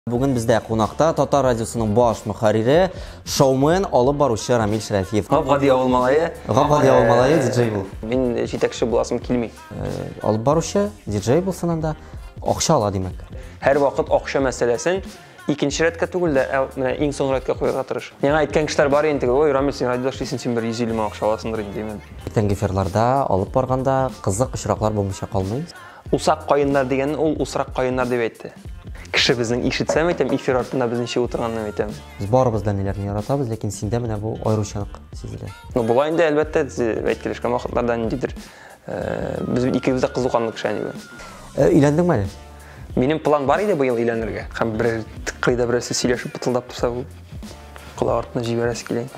Бүгін бізде қонақта Татар радиосының баш мөхәррире, шоумен, алып барушы Рамил Шәрәфиев. Ғапғади ауыл малайы. Ғапғади ауыл малайы диджей бұл. Мен жетекші боласым келмей. Алып барушы диджей болсынанда ақша ала демек. Әр вақыт ақша мәселесін екінші рәтке түгіл де, ең соңғы рәтке қойға тырыш. Неға айтқан кішілер бар ентігі, ой, Рамил, сен радиода шлейсің, сен бір 150 мың ақша аласыңдыр деймін. Тәнгі эфирларда алып барғанда қызық ұшырақлар болмыша қалмай. Усақ қайындар деген ол усырақ қайындар деп айтты. Кіші біздің ишітсем айтам, эфир артында біздіңше отырғанын айтам. Біз барыбызда нелерін яратабыз, лекен сенде мене бұл айрушанық сезілі. Бұл айында әлбәтте әйткелешкен вақытлардан дедір. Біз екеумізде қызуқанлық кішәне. Үйлендің мәлі? Менің план бар еді бұйыл үйленерге. Қам бір қида бірәсі сөйлешіп бұтылдап тұрса бұл құлақ артына жіберәсі келейін.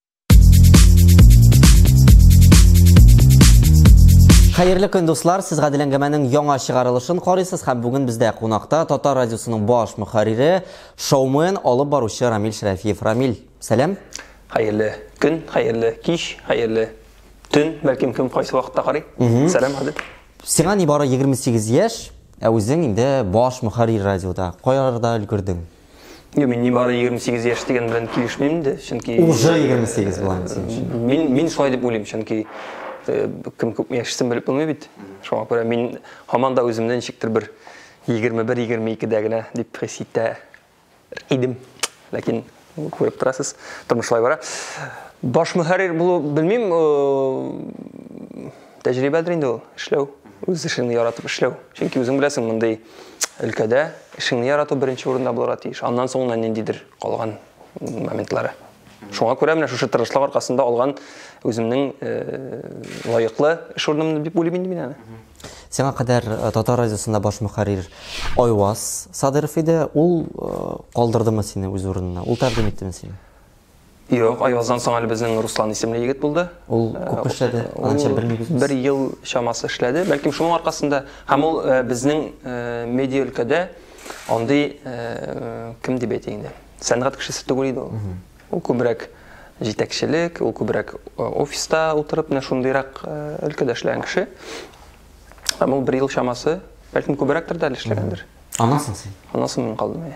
Xeyirli gün dostlar, siz Ғадиләнгәмәнең яңа чыгарылышын карыйсыз һәм бүген бездә кунакта Татар радиосының баш мөхәррире, шоумен, алып баручы Рамил Шәрәфиев. Рамил, сәлам. Xeyirli gün, xeyirli кич, xeyirli tün, бәлкем кем кайсы вакытта карый. Сәлам Ғадил. Сиңа нибары 28 яшь, ә үзең инде баш мөхәррир радиода. Каярда өлгердең? Мен нибары 28 яшь дигән белән килешмим дә, чөнки уже 28 булган син. Мин шулай дип уйлыйм, чөнки кім көп яшысын біліп білмей бейді. Шоңа көре мен хаманда өзімден шектір бір 21-22-дәгіне деп хеситті идім. Ләкин көріп тұрасыз, тұрмышлай бара. Баш мөхәррир бұл білмейм, тәжірибәдір енді ол, ішлеу. Өз ішіңді яратып ішлеу. Чөнки өзің білесің, мұндай өлкәдә ішіңді ярату бірінші орында болар тиіш. Аннан соңынан нендейдір қалған моментлары. Шоңа көре менә шушы тырышлык аркасында алган өземнең лайыклы эш урынымны дип уйлыйм инде мин аны. Сиңа кадәр Татар радиосында баш мөхәррир Айваз Садыров иде. Ул калдырдымы сине үз урынына? Ул тәкъдим иттеме сине? Юк, Айваздан соң әле безнең Руслан исемле егет булды. Ул күп эшләде. Анча белмибез. Бер ел чамасы эшләде. Бәлким шуның аркасында һәм ул безнең медиа өлкәдә андый кем дип әйтә инде. Сәнгать кешесе түгел иде ул. Ул күбрәк җитәкчелек, ул күбрәк офиста утырып, менә шундыйрак өлкәдә эшләгән кеше. Һәм ул бер ел чамасы, бәлким күбрәктер дә эшләгәндер. Аннан син? Аннан соң мин калдым.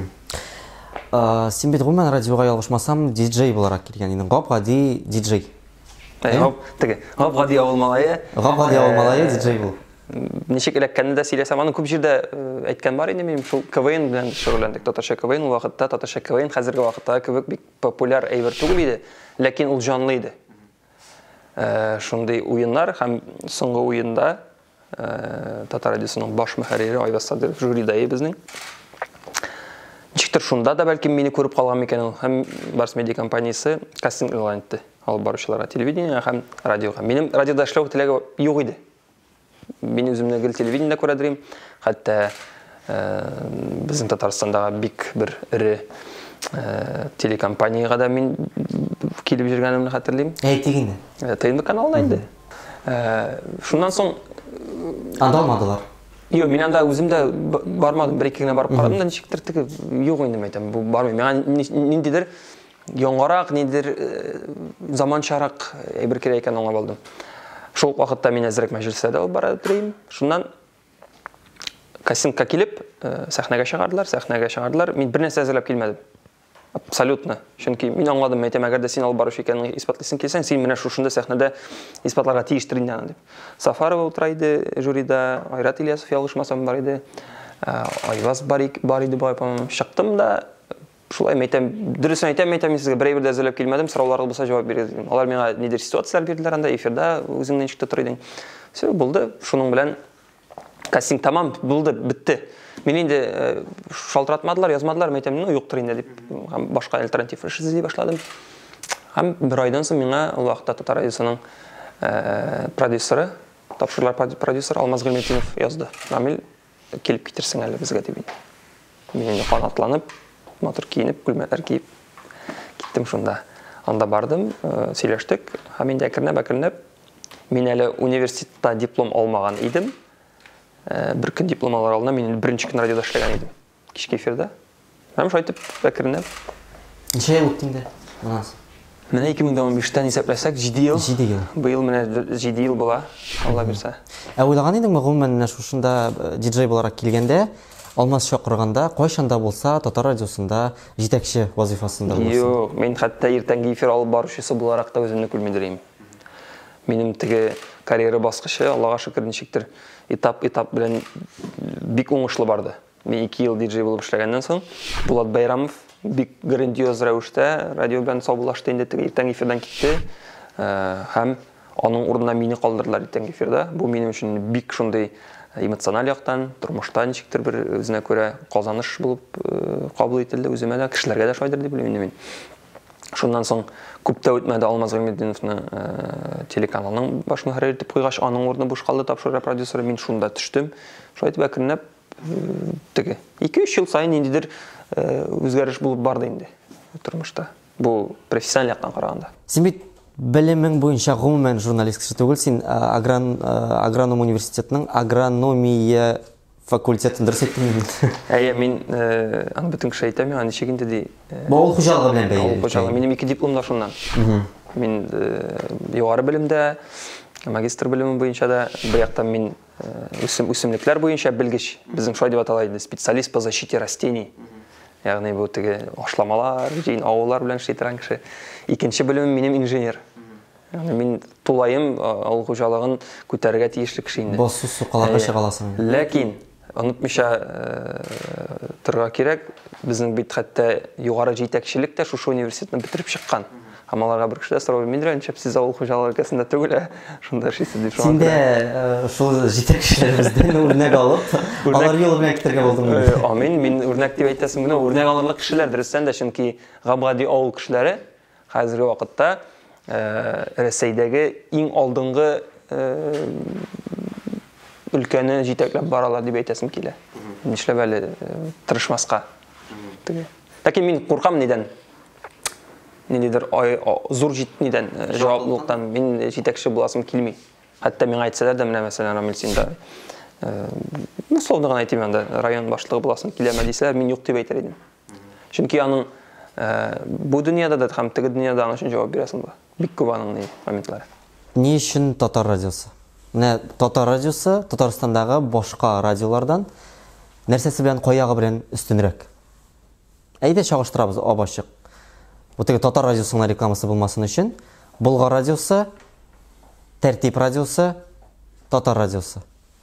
Син бит гомумән радиога ялгышмасам диджей буларак килгән идең. Ғапғади диджей. Ғапғади авыл малайы. Ғапғади авыл малайы диджей бул. Ничек эләккәнне дә сөйләсәм, аның күп җирдә әйткән бар инде, минем шул КВН белән шөгыльләндек. Татарча КВН вакытта, татарча КВН хәзерге вакытта кебек бик популяр әйбер түгел иде, ләкин ул җанлы иде. Шундый уеннар һәм соңгы уенда Татар радиосының баш мөхәррире Айваз Садыров жюрида безнең. Ничектер шунда да бәлким мине күреп калган микән ул һәм Барс медиа компаниясе кастинг игълан итте. Алып баручыларга телевидение һәм радиога. Минем радиода эшләү теләге юк иде. Мен өзімді гел телевидениеда көредірім. Хәтта біздің Татарстандагы бик бір ірі телекомпанияға да мен келіп жүргенімді хәтерлеймін. Әйтегенде? ТНВ каналына инде. Шундан соң анда алмадылар. Йо, мен анда өзімді бармадым, бір-екі күнге барып қарадым да ничектер тігі жоқ енді айтам. Бұл бармаймын. Маған нендейдір яңарақ, нендейдір заманчарақ әйбір керек екенін аңлап алдым. Шул вакытта мен әзрәк мәҗлестә алып бара торыйм. Шуннан кастингка килеп, сәхнәгә чыгардылар. Мин бер нәрсә әзерләп килмәдем. Абсолютно. Чөнки мин аңладым, әйтәм, әгәр дә син алып баручы икәнен испатлыйсың килсәң, син менә шушында сәхнәдә испатларга тиештер инде аны дип. Сафарова утыра иде жюрида, Айрат Ильясов ялгышмасам бар иде. Айваз бар иде бай пам. Чыктым да шулай әйтәм, дөресен әйтәм, мин сезгә берәй бер әзерләп килмәдем, сорауларга булса җавап бирәм. Алар миңа нидер ситуациялар бирделәр анда эфирда, үзеңнән чыкты тор идең. Все булды. Шуның белән кастинг тамам булды, битте. Мин инде шалтыратмадылар, язмадылар, әйтәм, ну юктыр инде дип, башка альтернатив эш эзли башладым. Һәм бер айдан соң миңа ул вакытта Татар радиосының продюсеры, тапшырылар продюсер Алмаз Гыйлметдинов язды. Рамил, килеп китерсең әле безгә дип. Мин инде канатланып матур киініп, күлмәләр киіп киттім шунда. Анда бардым, сөйләштік. Һәм инде әкренләп, мин әле университетта диплом алмаган идем. Бер көн диплом алар алдында мин беренче көн радиода эшләгән идем. Кичке эфирда. Һәм шайтып, әкренләп. Ничә ел үтте инде? Менә 2015-тән исәпләсәк 7 ел. 7 ел. Быел менә 7 ел була, Алла бирсә. Уйлаган идеңме, гомумән шушында диджей буларак килгәндә, Алмаз шақырғанда, қойшанда болса, Татар радиосында жетекші вазифасында болсын? Жоқ, мен хатта ертеңгі эфир алып барушысы боларақта өзімді күлмедіреймін. Менің тіге карьера басқышы, Аллаға шүкір нешіктір этап білен бик оңышлы барды. Мен 2 ел диджей болып ішлегеннен соң, Булат Байрамов бик грандиоз рәвіште радио білен саубылашты енді тіге ертең эфирден кетті. Һәм оның орнына мені қалдырдылар ертең эфирда. Бұл менің үшін бик шундай эмоциональ яқтан, тұрмыштан нешіктір бір өзіне көре қазаныш болып қабыл етілді өзіме де, кішілерге де шайдыр деп білемін мен. Шундан соң күпті өтмеді Алмаз Ғимеддиновның телеканалының баш мөхәррир етіп қойғаш, аның орны бұш қалды тапшыры продюсері, мен шунда түштім. Шо айтып әкірініп, 2-3 жыл сайын ендедір өзгеріш болып барды енді тұрмышта. Бұл профессионал яқтан қарағанда. Сен бит білімің бойынша ғұмымен журналист кіші түгіл, сен агроном университетінің агрономия факультетін дұрыс еттің. Мен аны бүтін кіші айтам, аны шегінде де... Ауыл қожалығы білен бәйі? Ауыл қожалығы. Менің 2 дипломда шундан. Мен жоғары білімді, магистр білімі бойынша да, бұяқтан мен өсімліклер бойынша білгіш. Біздің шой деп аталайды, специалист по защите растений. Яғни бұл тіге ашламалар, жейін ауылар білен шейтіран кіші. Екінші білімім менің инженер. Мен тулайым ауыл қожалығын көтерге тиешлі кішейінде. Босу су қалаға шығаласың. Ләкин, ұнытмыша тұрға керек, біздің бейт қатты жоғары жетекшілік те шушы университетін бітіріп шыққан. Амаларға бір кішілі сұрау мен рәншіп, сіз ауыл қожалығы кәсінде түгілі, шында шейсіз деп шуан. Сенде шул жетекшілерімізден өрнек алып, алар елі өрнектерге болдың ғой? Мен өрнек деп айтасым күні, өрнек алырлық кішілер дұрыстан да, шынки Ғабғади ауыл кішілері қазіргі вақытта Ресейдегі ең алдыңғы өлкені жетеклеп баралар деп айтасым келі. Нешлеп әлі тырышмасқа. Ләкин мен қорқам неден? Недер зор неден жауаплылықтан мен жетекші боласым келмей. Хәтта мен айтсалар да, міне мәселен Рамил сенде условно ғана айтайын, район башлығы боласым келеме дейсілер, мен жоқ деп айтар едім. Чүнки аның бұл дүнияда да, һәм тігі дүнияда аның үшін жауап бересің ба? Бик көп аның моментлары. Не үшін Татар радиосы? Татар радиосы Татарстандағы башқа радиолардан нәрсесі білен қояғы білен үстінірек. Әйде шағыштырабыз абашық. Бұтығы Татар радиосының рекламасы болмасын үшін, Бұлғар радиосы, Тәртип радиосы, Татар радиосы.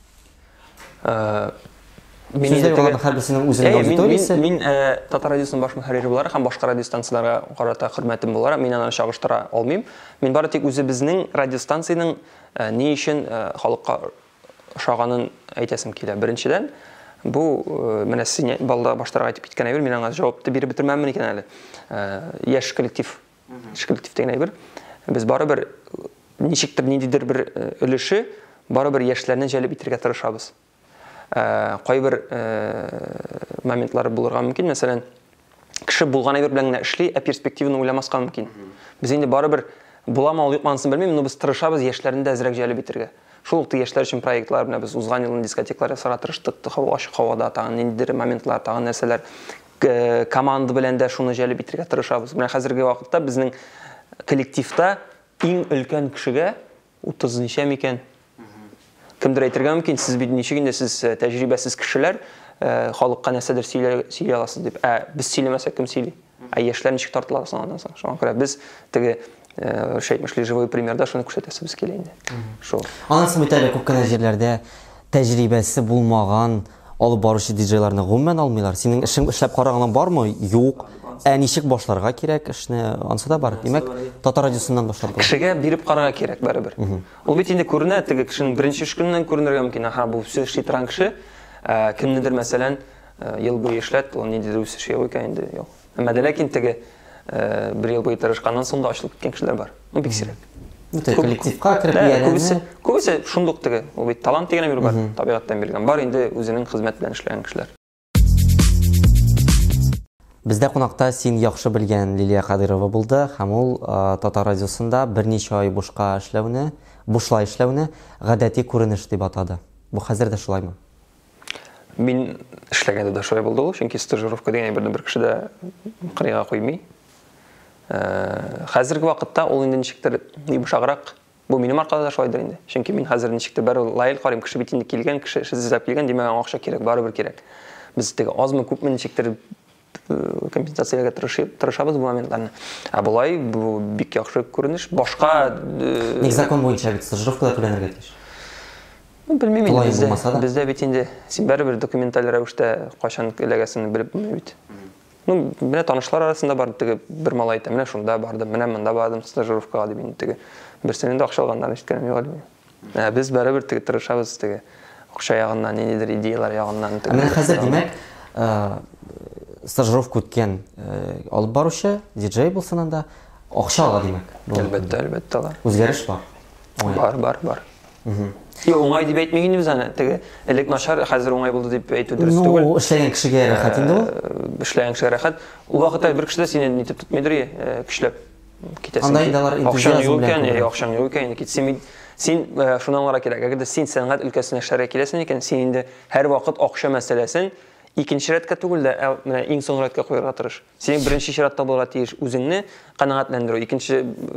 Сөздер олардың әрбірсінің өзінің аудиториясы? Мен Татар радиосының баш мөхәррири болар, һәм башқа радиостанцияларға қарата хөрмәтім болар, мен аны шағыштыра алмайым. Мен бары тек өзі біздің радиостанцияның не үшін халыққа шағанын айтасым келі. Біріншіден, бұл міне сен балда баштарға айтып кеткен әйбір, мен аңа жауапты беріп бітірмәмін екен әлі. Еш коллектив деген әйбір. Біз бары бір нешіктір недедір бір үліші, бары бір ешілерінен жәлі бітірге тырышабыз. Қой бір моментлары болырға мүмкін. Мәселен, кіші болған әйбір біләңіне ішлей, перспективіні ойламасқа мүмкін. Біз енді бары бір бұлама ол ұйықманысын білмейм, но біз тырышабыз ешілерінде әзірек жәлі бітірге. Шолықты ешілер үшін проектлар, біз ұзған елін дискотеклары сыра тырыштық, ашық қауада тағын, ендері моментлар тағын нәрселер, команды біләнде шуны жәлі бітірге тырышабыз. Мына қазіргі вақытта біздің коллективта ең үлкен кішіге 30 нешем екен. Кімдір айтырға мүмкін, сіз бейді нешегінде сіз тәжірибесіз кішілер халыққа нәрседір сөйлей аласыз деп. Біз сөйлемесек кім сөйлей? Ешілер нешік тартылады санадан соң. Шоған көре біз тігі шайтмышлы живой примерда шуны күшетесі біз келейінде. Анасы мүтәлі көпкені жерлерде тәжірибесі болмаған алып барушы диджейларны ғұммен алмайлар. Сенің ішің ішләп қарағынан бар ма? Yok. Нешік башларға керек ішіне ансы да бар. Демек, Татар радиосынан башлар бар. Кішіге беріп қараға керек бәрі-бір. Ол бет енді көріне, тігі кішінің бірінші үшкінінен көрінерге мүмкін. Бұл сөз шейтіран кіші, кімнедір мәселен, ел бөй ешләт, ол недеді өсі шей ойка енді. Мәдәләкін тігі бір ел бөй тырышқаннан сонда ашылып кеткен кішілер бар. Ол бек сирек. Коллективқа кіріп иелені? Көбісі шұндық тігі. Ол бет талант деген әмір бар, табиғаттан берген. Бар енді өзінің қызмет білән ішлеген кішілер. Бізде қонақта сен яқшы білген Лилия Қадырова болды, һәм ол Татар радиосында бірнеше ай бушлай эшләүне гадәти күренеш дип атады. Бу хәзер дә шулаймы? Мин эшләгәндә дә шулай булды ул, чөнки стажировка дигән бер кеше дә кырыйга куймый. Хәзерге вакытта ул инде ничектер бушаграк. Бу минем аркада да шулайдыр инде. Чөнки мин хәзер ничектер бер лайыл карыйм, кеше бит инде килгән, кеше эзләп килгән, димәк акча кирәк, барыбер кирәк. біз теге азмы көпмө ничектир компенсацияга тырышабыз бул моментларны. А булай бул бик яхшы көрүнүш. Башка Ник закон боюнча бит стажировкада төлөнөргө тиеш. Bilmiyorum bizde bit indi. Sen bir dokumental rəvişdə qaçan eləgəsini bilib bit. Mənə tanışlar arasında var bir malay aytdı. Mənə şunda bardım, mənə məndə bardım stajirovkaga dip indi. Bir senin də ақша алғанdan eşitkənim yox idi. Biz bərabər tırışabız ақша ягыннан, нидер идеялар ягыннан. Менә хәзер димәк, стажировка үткән алып баручы, диджей булсын анда ақша ала димәк. Әлбәттә ала. Үзгәреш бар. Бар. Оңай дип әйтмәгән без аны. Элек начар, хәзер оңай булды дип әйтү дөрес түгел. Ну, эшләгән кешегә рәхәт инде ул. Эшләгән кешегә рәхәт. Ул вакытта бер кеше дә сине нитеп тотмыйдыр, көчләп китәсең. Анда инде алар энтузиазм белән. Акчаң юк икән, китсен. Син шунаңлара кирәк. Әгәр дә син сәнгать өлкәсенә эшләргә киләсең икән, син инде һәр вакыт акча мәсьәләсен икенче рәткә түгел дә, менә иң соңгы рәткә куярга тырыш. Синең беренче чиратта булырга тиеш үзеңне канәгатьләндерү, икенче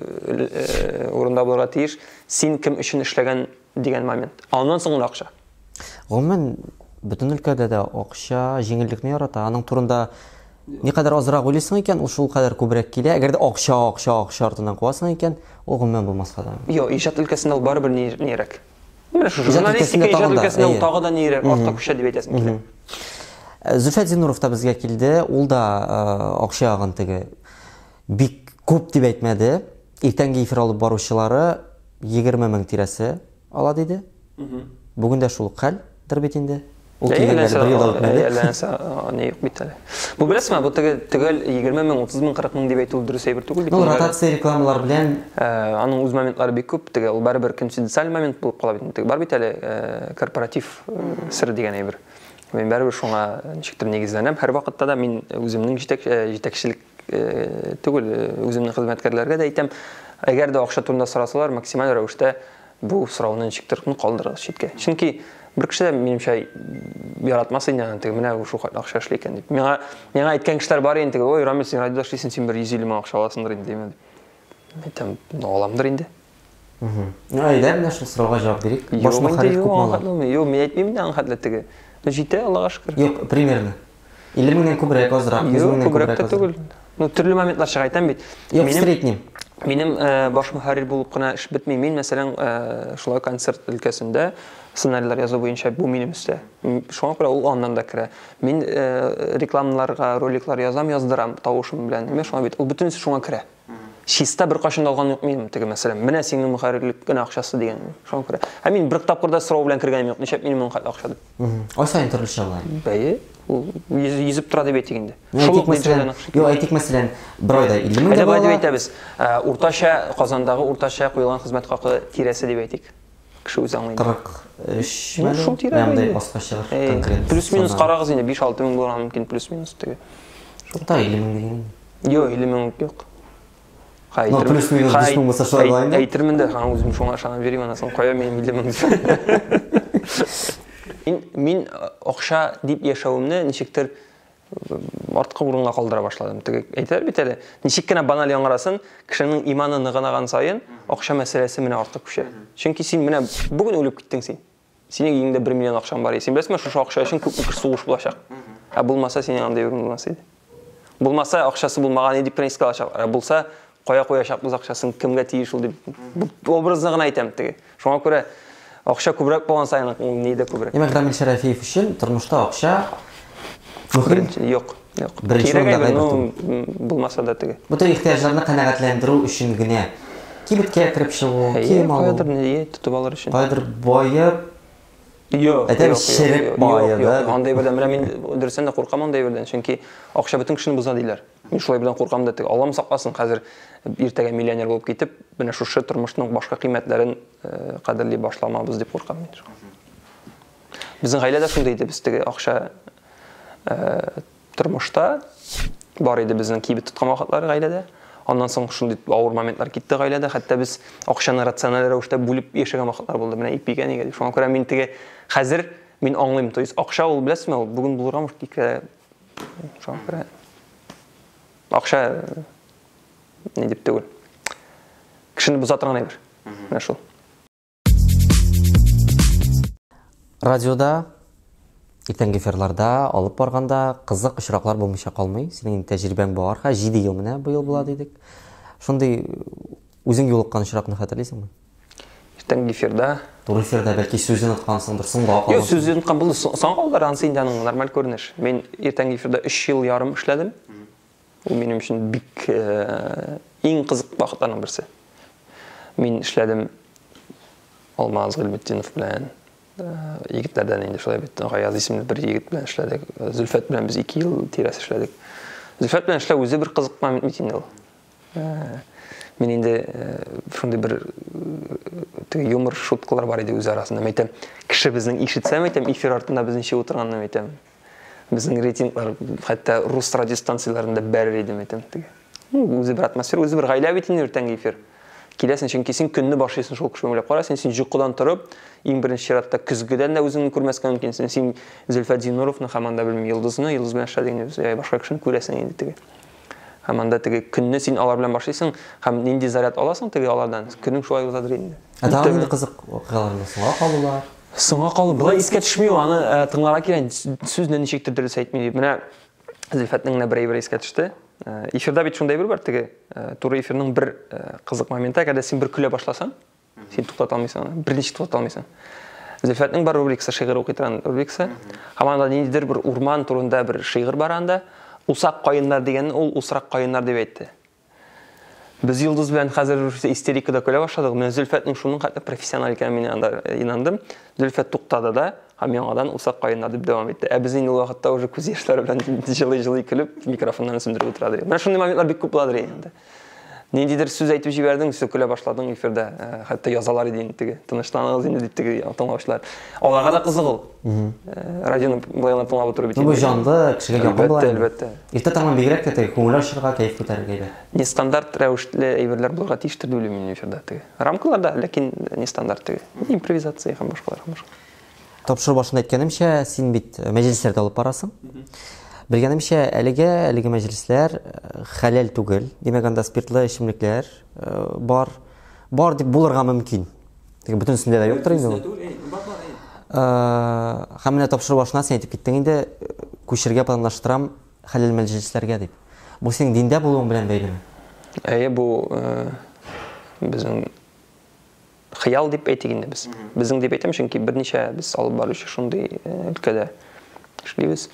урында булырга тиеш син кем өчен эшләгән дигән момент. Аннан соң акча. Гомумән бөтен өлкәдә дә акча җиңеллекне ярата. Аның турында никадәр азрак уйлыйсың икән, ул шул кадәр күбрәк килә. Әгәр дә акча артыннан куасың икән, ул гомумән булмаска да. Юк, иҗат өлкәсендә ул барыбер нирәк. Менә шу журналистика иҗат өлкәсендә ул тагы да нирәк, артта күчә дип әйтәсең килә. Зөлфәт Зинуров та безгә килде. Ул да акча ягын бик күп дип әйтмәде. Иртәнге эфир алып баручылары 20 мең тирәсе ала диде. Бүген дә шул хәлдер бит инде. Ул килгәндә бер ел үтмәде. Әлләнсә не юк бит әле. Бу беләсезме, бу төгәл 20 мең, 30 мең, 40 мең дип әйтү дөрес әйбер түгел бит. Ну, ротация рекламалар белән аның үз моментлары бик күп. Ул барыбер конфиденциаль момент булып кала бит. Бар бит әле корпоратив сыр дигән әйбер. Мен барыбер шуңа ничектер нигезләнәм. Һәр вакытта да мин үземнең җитәкчелек түгел, үземнең хезмәткәрләргә дә әйтәм, әгәр дә акча турында сорасалар, максималь рәвештә бу сорауны ничектер калдырыгыз читкә. Чөнки бер кеше дә минемчә яратмас инде аны, менә шул акча эшли икән дип. Миңа әйткән кешеләр бар инде, ой, Рамил, син радиода эшлисең, син бер 150 мең акча аласыңдыр инде димәде. Әйтәм, аламдыр инде. Әйдә, менә шул сорауга җавап бирик. Башма хәрәкәт күпме ала? Юк, мен әйтмим аны хәтле. Җитә, Аллага шөкер. Юк, примерно. 50 меңнән күбрәк, азрак, 100 меңнән күбрәк түгел. Ну, төрле моментлар чыга әйтәм бит. Юк, среднем. Минем баш мөхәррир булып кына эш бетми. Мин, мәсәлән, шулай концерт өлкәсендә сценарийлар язу буенча бу минем өстә. Шуңа күрә ул аннан да керә. Мин рекламаларга, роликлар яздырам тавышым белән. Менә шуңа бит. Ул бөтенесе шуңа керә. Чиста бер кашын алган юк минем, мәсәлән. Менә синең мөхәррирлек генә акчасы дигән. Шуңа күрә. Ә мин бер тапкырда сорау белән кергәнем юк. Ничә минем акча дип. Ай сайын төрлечә була. Бәе йөзеп тора дип әйтик инде. Әйтик, мәсәлән, бер айда 50 мең дип әйтәбез. Уртача Казандагы уртача куелган хезмәт хакы тирәсе дип әйтик. Кеше үзе аңлый. 43 мең. Шул тирәсе. Баскача конкрет. Плюс-минус карагыз инде 5-6 мең булырга мөмкин, плюс-минус теге. Шулта 50 мең дигән. Юк, 50 мең юк. Ну, плюс-минус 5 мең булса шулай инде. Әйтермен дә, хан үзем шуңа ышанып йөрим, анасын кая мен 50 мең. Мин акча дип яшәвемне ничектер артка урынга калдыра башладым. Әйтәләр бит әле, ничек кенә баналь яңгырасын, кешенең иманы ныгынаган саен акча мәсьәләсе менә артка күчә. Чөнки син менә бүген үлеп киттең син. Синең иңдә 1 миллион акчаң бар. Син беләсеңме, шушы акча өчен күп сугыш булачак. Ә булмаса синең андай урын булмас иде. Булмаса акчасы булмаган дип принцип алачак. Булса кая куячакбыз акчасын, кемгә тиеш ул дип образны гына әйтәм теге. Шуңа күрә акча күбрәк булган саен ни дә күбрәк. Демәк, Рамил Шәрәфиев өчен тормышта акча мөһим. Юк. Кирәк булмаса да теге. Бу төр ихтияҗларны канәгатьләндерү өчен генә кибеткә кирип чыгу, кием алу. Кайдыр ни тотып алыр өчен. Кайдыр байып. Юк. Әтәм шерек байып. Андай бердән менә мин дөресен дә куркам андай бердән, чөнки акча бөтен кешене боза диләр. Мин шулай белән куркам да теге. Аллам сакласын, хәзер иртәгә миллионер булып китеп, менә шушы тормышның башка кыйммәтләрен кадерли башламабыз дип куркам мин. Безнең гаиләдә шундый иде, без теге акча тормышта бар иде безнең кибет тоткан вакытлары гаиләдә. Аннан соң шундый авыр моментлар китте гаиләдә, хәтта без акчаны рациональ рәвештә бүлеп яшәгән вакытлар булды. Менә ипигә нигә дип. Шуңа күрә мин теге хәзер мин аңлыйм, то есть акча ул беләсезме, ул бүген булырга мөмкин. Шуңа күрә акча не дип түгел. Кешене боза торган әйбер. Менә шул. Радиода Иртәнге эфирларда алып барганда кызык очраклар булмыйча калмый. Синең тәҗрибәң бар. 7 ел менә бу ел була дидек. Шундый үзең юлыккан очракны хәтерлисеңме? Иртәнге эфирда. Туры эфирда бәлки сүзен уткансыңдыр, соңга калган. Юк, сүзен уткан булды. Соңга калдыр анысы инде аның нормаль күренеш. Мен иртәнге эфирда 3 ел ярым эшләдем. Ул минем өчен бик иң кызык вакытларның берсе. Мин эшләдем Алмаз Гыйлметдинов белән, егетләрдән инде шулай бит, Гаяз исемле бер егет белән эшләдек. Зөлфәт белән без 2 ел тирәс эшләдек. Зөлфәт белән эшләү үзе бер кызык момент бит инде ул. Мен инде шундый бер юмор шуткалар бар иде үз арасында. Мен әйтәм, кеше безнең ишетсә, мен әйтәм, эфир артында без ничә утырганны әйтәм. Безнең рейтинглар хәтта рус радиостанцияларында бәрер иде, мен әйтәм. Үзе бер атмосфера, үзе бер гаилә бит инде иртәнге эфир. Киләсен, чөнки син көнне башлыйсың шул кеше белән карасың, син җокыдан торып, иң беренче чиратта көзгедән дә үзеңне күрмәскә мөмкинсең. Син Зөлфәт Зинуровны һәм анда белмим Йолдыз белән эшләдең, башка кешене күрәсең инде теге. Һәм анда теге көнне син алар белән башлыйсың, һәм нинди заряд аласың теге алардан. Көнең шулай узадыр инде. Тагы инде кызык вакыйгаларны соңга калулар. Соңга калу болай искә төшми, аны тыңларга кирәк. Сүзне ничектер дөрес әйтми. Менә Зөлфәтнең бер искә төште. Эфирда бит шундай бер бар теге туры эфирның бер кызык моменты, когда син бер көлә башласаң, син туктата алмыйсың, берничә туктата алмыйсың. Зөлфәтнең бар рубрикасы, шигырь укый торган рубрикасы. Һәм анда ниндидер бер урман турында бер шигырь бар анда. Усак кайыннар дигәнне ул усрак кайыннар дип әйтте. Без Йолдыз белән хәзер истерикада көлә башладык. Мен Зөлфәтнең шуның хәтта профессионал икәнен мин анда инандым. Зөлфәт туктады да, һәм яңадан усак кайыннар дип дәвам итте. Ә без инде ул вакытта уже күз яшьләре белән җылый-җылый көлеп, микрофоннан сүндереп утырадыр. Менә шундый моментлар бик күп буладыр инде. Ниндидер сүз әйтеп җибәрдең, сез көлә башладың эфирда. Хәтта язалар иде инде теге. Тынычланыгыз инде дип теге тыңлаучылар. Аларга да кызык ул. Радионы булган тыңлап утырып бит. Бу жанлы, кешегә якын була. Әлбәттә. Иртә таңнан бигрәк тә теге күңел ачырга, кайф күтәрергә иде. Нестандарт рәвешле әйберләр булырга тиештер дип уйлыйм мин эфирда теге. Рамкаларда, ләкин нестандарт теге. Импровизация һәм башкалар. Тапшыру башында әйткәнемчә, син бит мәҗлесләрдә алып барасың. Белгәнемчә, әлеге мәҗлесләр хәләл түгел. Димәк, анда спиртлы эчемлекләр бар дип булырга мөмкин. Теге бөтенсендә дә юктыр инде ул. Һәм менә тапшыру башына син әйтеп киттең инде, күчергә планлаштырам хәләл мәҗлесләргә дип. Бу синең диндә булуың белән бәйлеме? Әйе, бу безнең хыял дип әйтик инде без. Безнең дип әйтәм, чөнки берничә без алып баручы шундый өлкәдә эшлибез.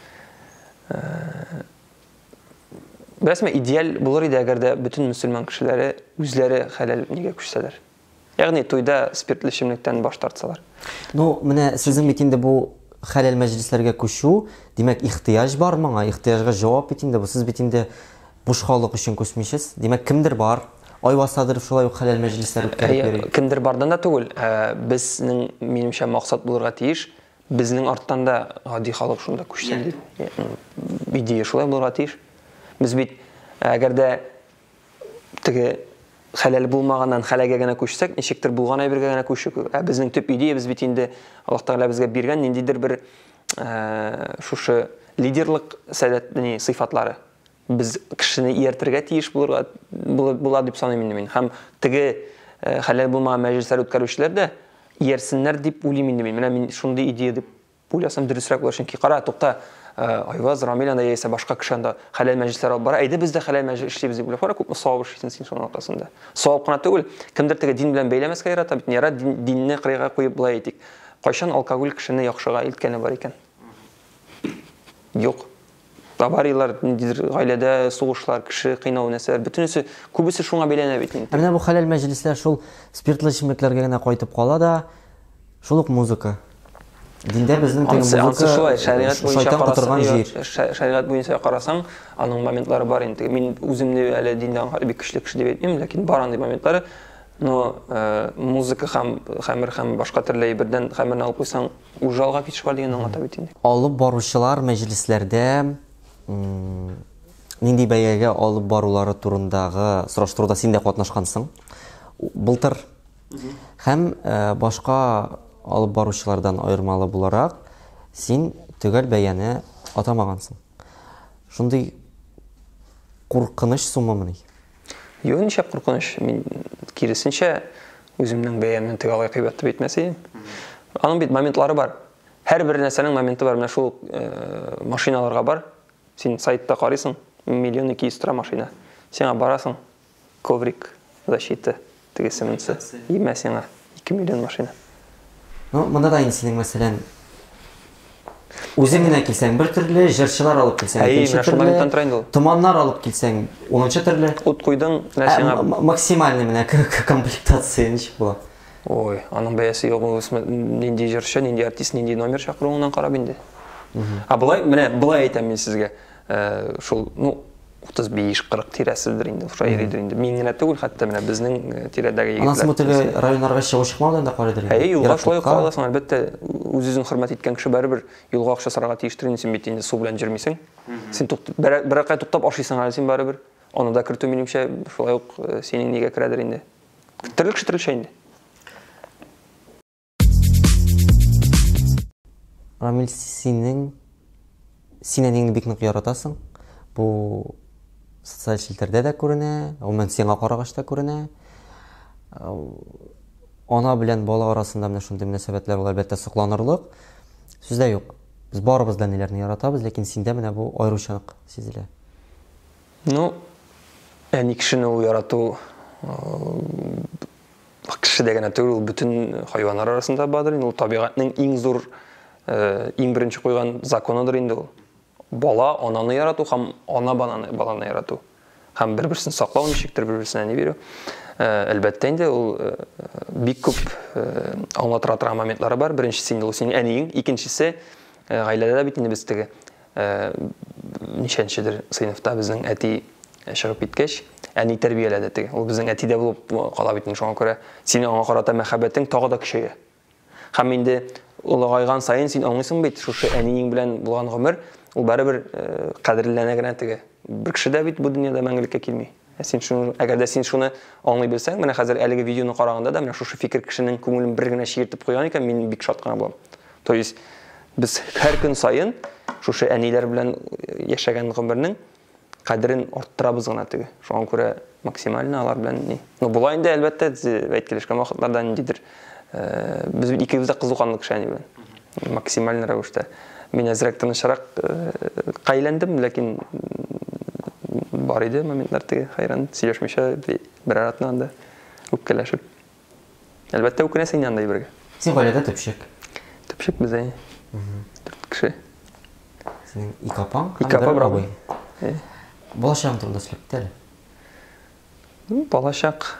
Бәсме идеал булыр иде, әгәр дә бөтен мөселман кешеләре үзләре хәләл нигә күчсәләр. Ягъни туйда спиртлы эчемлектән баш тартсалар. Ну, менә сезнең бит инде бу хәләл мәҗлесләргә күчү, димәк, ихтыяҗ бар моңа, ихтыяҗга җавап бит инде бу. Сез бит инде буш халык өчен күчмисез. Димәк, кемдер бар, айвасадыр шулай ук хәләл мәҗлесләр үткәреп йөри. Кемдер бардан да түгел. Безнең минемчә максат булырга тиеш. Безнең арттан да гади халык шунда күчсен дип. Идея шулай булырга тиеш. Без бит әгәр дә теге хәләл булмаганнан хәләгә генә күчсәк, ничектер булган әйбергә генә күчүк. Безнең төп идеябыз бит инде Аллаһ Тәгалә безгә биргән ниндидер бер шушы лидерлык сәләтле сыйфатлары. Без кешене ияртергә тиеш була дип саныйм инде мин. Һәм теге хәләл булмаган мәҗлесләр үткәрүчеләр дә иярсеннәр дип уйлыйм инде мин. Менә мин шундый идея дип уйласам дөресрәк булыр, чөнки кара, тукта, Айваз, Рамил анда яисә башка кеше анда хәләл мәҗлесләр алып бара. Әйдә без дә хәләл мәҗлес эшлибез дип уйлап, күпме савап эшлисең син шуның аркасында. Савап кына түгел, кемдер теге дин белән бәйләмәскә ярата бит. Нера динне кырыйга куеп булай әйтик. Кайчан алкоголь кешене яхшыга илткәне бар икән? Юк. Авариялар, гаиләдә сугышлар, кеше кыйнау нәрсәләр, бөтенесе күбесе шуңа бәйләнә бит инде. Менә бу хәләл мәҗлесләр шул спиртлы эчемлекләргә генә кайтып кала да, шул ук музыка. Диндә безнең теге музыка шайтан кытырган җир. Шәригать буенча карасаң, аның моментлары бар инде. Мин үземне әле диндән бик көчле кеше дип әйтмим, ләкин бар андый моментлары. Но музыка һәм башка төрле әйбердән хәмерне алып куйсаң, ужалга китеш бар дигән аңлата бит инде. Алып баручылар мәҗлесләрдә нинди бәягә алып барулары турындагы сораштыруда син дә катнашкансың. Былтыр һәм башка алып баручылардан айырмалы буларак син төгәл бәяне атамагансың. Шундый куркыныч суммамыни? Юк, ничә куркыныч. Мин киресенчә үземнең бәямне төгәл кыйбатты битмәсәм. Аның бит моментлары бар. Һәр бер нәрсәнең моменты бар. Менә шул машиналарга бар. Син сайтта карыйсың, 1,2 тора машина. Сиңа барасың, коврик, защита, тегесенсе. Имә сиңа 2 миллион машина. Ну, монда да инде синең мәсәлән үзең генә килсәң бер төрле, җырчылар алып килсәң икенче төрле, томаннар алып килсәң 10-нчы төрле. Ут куйдың, нәрсәңә максимальный менә комплектация ничек була? Ой, аның бәясе юк, нинди җырчы, нинди артист, нинди номер чакыруыңнан карап инде. Булай, менә булай әйтәм мин сезгә. Шул, 35-40 тирәседер инде, шуша йөридер инде. Мин генә түгел, хәтта менә безнең тирәдәге егетләр. Анысы теге районнарга чыгу чыкмаудан да карыйдыр инде. Юлга шулай каласың, әлбәттә, үзен хөрмәт иткән кеше барыбер юлга акча сарага тиештер инде, син бит инде су белән җөрмисең. Син бер акай туктап ашыйсың әле син барыбер. Аны да кертү минемчә шулай ук синең нигә керәдер инде. Төрле инде. Рамил, синең инде бик нык яратасың. Бу социаль челтәрдә дә күренә, гомумән сиңа карагач та күренә. Ана белән бала арасында менә шундый мөнәсәбәтләр ул әлбәттә сокланырлык. Сүздә юк. Без барыбыз да ниләрне яратабыз, ләкин синдә менә бу аеручалык сизелә. Ну, әни кешене ул ярату кеше дигән түгел, бүтән хайваннар арасында бардыр. Ул табигатьнең иң зур, иң беренче куйган законыдыр инде ул. Бала ананы ярату һәм ана баланы ярату. Һәм бер-берсен саклау ничектер, бер-берсенә ни бирү. Әлбәттә инде ул бик күп аңлатыра торган моментлары бар. Беренчесе инде ул синең әниең, икенчесе гаиләдә дә бит инде без теге ничәнчедер сыйныфта безнең әти чыгып киткәч, әни тәрбияләде теге. Ул безнең әтидә булып кала бит, шуңа күрә синең аңа карата мәхәббәтең тагы да көчәя. Һәм инде улыгайган сайын син аңлыйсың бит, шушы әниең белән булган гомер ул барыбер кадерләнә генә теге. Бер кеше дә бит бу дөньяда мәңгелеккә килми. Син шуны, әгәр дә син шуны аңлый белсәң, менә хәзер әлеге видеоны караганда да менә шушы фикер кешенең күңелен бер генә чиертеп куйган икән, мин бик шат кына булам. То есть без һәр көн сайын шушы әниләр белән яшәгән гомернең кадерен арттырабыз гына теге. Шуңа күрә максимально алар белән ни. Ну булай инде әлбәттә әйткәләшкән вакытларда ниндидер без икебез дә кызыканлы кеше әни белән. Максималь рәвештә. Мин әзрәк тынычрак кайландым, ләкин бар иде моментлар теге хайран сөйләшмичә бер аратнан да үпкәләшеп. Әлбәттә үкенәсең янда бергә. Син гаиләдә төпчек. Төпчек без әй. Кеше. Синең ике апаң, ике апа брабый. Балачагың турында сөйләп кит әле. Балачак.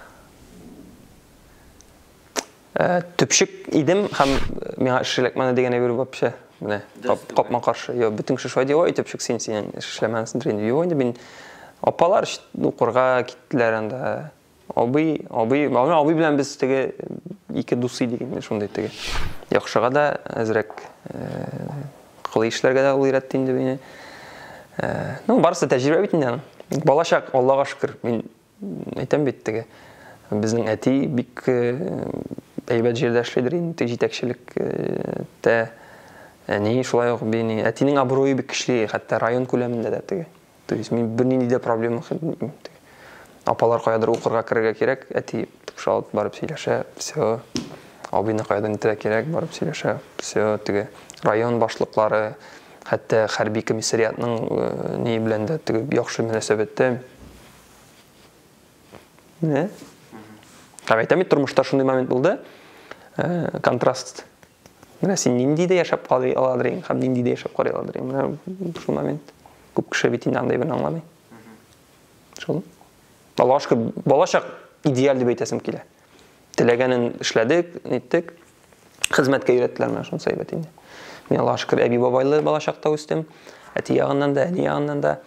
Төпчек идем һәм миңа эшләкмәне дигән әйбер вообще. Менә капма каршы. Yo, bütün кеше шулай ой төпчек син эшләмәсендер инде. Yo, инде мин апалар укырга киттеләр анда. Абый белән без теге ике дус идек инде шундый теге. Яхшыга да әзрәк кылы эшләргә дә ул өйрәтте инде мине. Ну, барысы тәҗрибә бит инде. Балачак, Аллага шөкер. Мин әйтәм бит теге. Безнең әти бик әйбәт җирдә эшләдер инде, җитәкчелектә. Әни шулай ук бини. Әтинең абруе бик көчле, хәтта район күләмендә дә теге. То есть мин бер нинди дә проблема хәтта. Апалар каядыр укырга керергә кирәк, әти шалып барып сөйләшә, все. Абыйны каядыр нитәргә кирәк, барып сөйләшә, все. Теге район башлыклары, хәтта хәрби комиссариатның ни белән дә теге яхшы мөнәсәбәттә. Не? Әйтәм, тормышта шундый момент булды. Контраст. Менә син нинди дә яшәп калый аладыр, һәм нинди дә яшәп карый аладыр. Менә шул момент. Күп кеше бит инде андай бер аңламый. Шул. Балачак идеаль дип әйтәсем килә. Теләгәнен эшләдек, ниттек. Хезмәткә өйрәттеләр менә шуны сәйбәт инде. Мин Аллаһка шөкер әби бабайлы балачакта үстем. Әти ягыннан да, әни ягыннан да.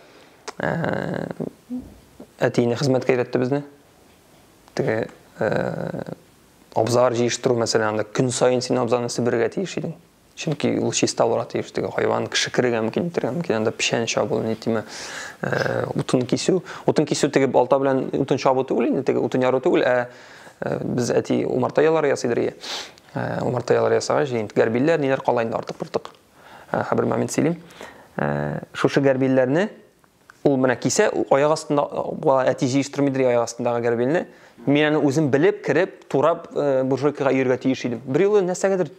Әтине хезмәткә өйрәтте безне. Теге абзар җыештыру мәсәлән, көн сайын син абзарны себергә тиеш идең. Чөнки ул чиста булырга тиеш теге хайван кеше керергә мөмкин итәргә мөмкин, анда печән чабу, нитиме, утын кисү теге балта белән утын чабу түгел инде, теге утын яру түгел, без әти умартаялар ясыйдыр. Умартаялар ясагач, гәрбилләр ниләр кала инде артык-быртык. Хәбер момент сөйлим. Шушы гәрбилләрне ул менә кисә, аяк астында әти җыештырмыйдыр аяк астындагы гәрбилне. Мин аны үзем белеп, кирип, турап буржуйкага йөргә тиеш идем. Бер юлы нәрсәгәдер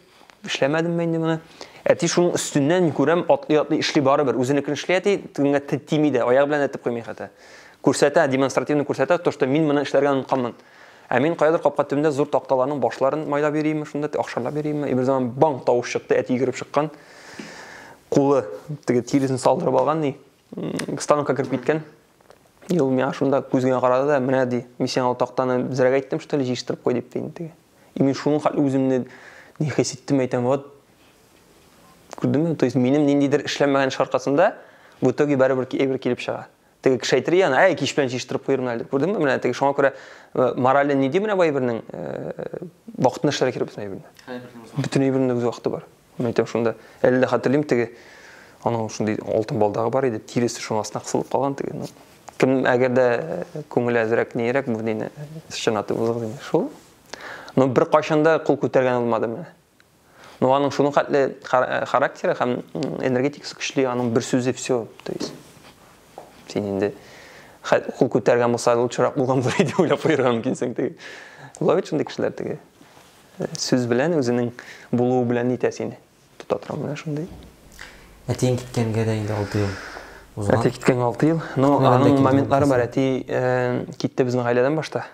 эшләмәдем мен инде моны. Әти шуның өстеннән күрәм атлый эшли барыбер. Үзенекен эшли әти, тигәнгә тими дә, аяк белән әтеп куймый хәтта. Күрсәтә, демонстративно күрсәтә, то что мин моны эшләргә онытканмын. Ә мин каядыр капка төбендә зур такталарның башларын майлап йөрим, шунда акшарлап йөрим. Бер заман банк тавыш чыкты, әти йөгереп чыккан. Кулы теге тиресен салдырып алган ни. Станокка кирип киткән. Ел миңа шунда күзгә карады да, менә ди, мин сиңа ул тактаны зрәгә әйттем, что ли, җиштырып кой дип теге. Мин шуның хәтле үземне ни хис иттем әйтәм, вот күрдеңме? То есть минем ниндидер эшләмәгән шаркасында бу итоге барыбер килеп чыга. Теге кеше әйтер яна, ай кич белән җиштырып куйырмын әле. Күрдеңме? Менә теге шуңа күрә мораль ни ди менә бу әйбернең вакытны эшләргә кирәк бит әйберне. Бүтән әйбернең үз вакыты бар. Мен әйтәм шунда, әле дә хәтерлим теге аның шундый алтын балдагы бар иде, тиресе шуның астына кысылып калган теге. Кем әгәр дә күңел әзрәк нирәк бу дине шынаты бузык дине. Шул. Но бер кайчанда кул күтәргән булмады менә. Но аның шуның хәтле характеры һәм энергетикасы көчле, аның бер сүзе все, то есть син инде кул күтәргән булса лучшырак булгандыр дип уйлап куярга мөмкинсең теге. Була бит шундый кешеләр теге. Сүз белән үзенең булуы белән итә сине. Тота торам менә шундый. Әтең киткәнгә дә инде 6 ел. Әти киткән 6 ел. Но аның моментлары бар. Әти китте безнең гаиләдән башта.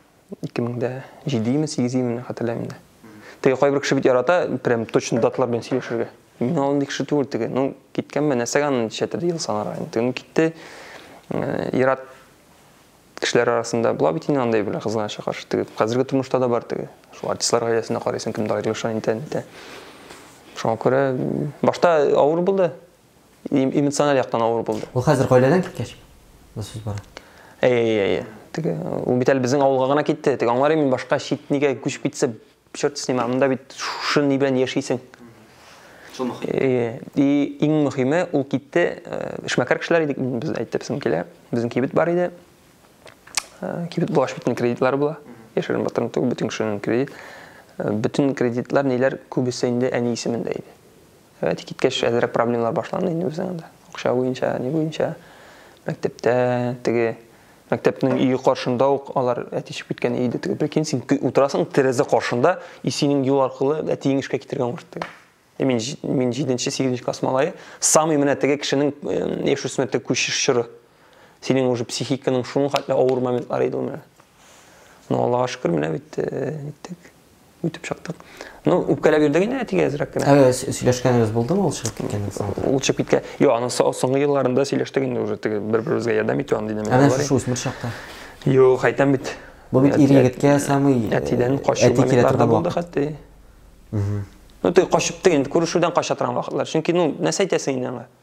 2007-ми, 8-ми хәтерләмим дә. Теге кайбер кеше бит ярата, прям точно даталар белән сөйләшергә. Мин алындый кеше түгел теге. Ну, киткәнме, нәрсәгә аны шәтер ел санарга. Теге китте. Ярат кешеләр арасында була бит инде андай бер кызганычка каршы. Теге хәзерге тормышта да бар теге. Шу артистлар гаиләсенә карыйсың, кемдә аерылышан итә. Шуңа күрә башта авыр булды. Эмоциональ яктан авыр булды. Ул хәзер гаиләдән киткәч. Бу сүз бара. Теге ул бит әле безнең авылга гына китте. Теге аңлар мин башка чит нигә күчеп китсә, чорт с ним, монда бит шушы ни белән яшисең. Шул мөһим. И иң мөһиме ул китте, эшмәкәр кешеләр идек, без әйтәбез килә. Безнең кибет бар иде. Кибет булгач битен кредитлар була. Яшерен батырын түгел бөтен кешенең кредит. Bütün kreditler neler kubüse indi en iyisindeydi. Evet, kitkəş əzərək problemlər başlandı indi bizdən də. Oxşa boyunca, ne boyunca məktəbdə, təgi məktəbinin iyi qarşında onlar ətişib bitkən iyiydi. Təgi bir sen oturasın terezə qarşında, isinin yol arqılı ətiyin işə getirgən vardı. Min 7-ci, 8-ci klass malayı samı mənə təgi kişinin eş üstünə күшішірі. Senin уже psixikanın şunun xətlə ağır momentləri idi mənə. No, Allah'a şükür mənə bittik. Ütüp çaktıq. Ну, үпкәләп йөрдек инде әтигә әзрәк кенә. Сөйләшкәнегез булдымы ул чыгып киткәннән соң? Ул чыгып киткән. Юк, аның соңгы елларында сөйләштек инде уже бер-беребезгә ярдәм итү аны динәм. Әнә шушы үсмер чакта. Юк, әйтәм бит. Бу бит ир-егеткә самый әтидән качып моментларда булды хәтта. Ну, ты качып инде күрешүдән кача торган вакытлар. Чөнки, нәрсә әйтәсең инде аңа?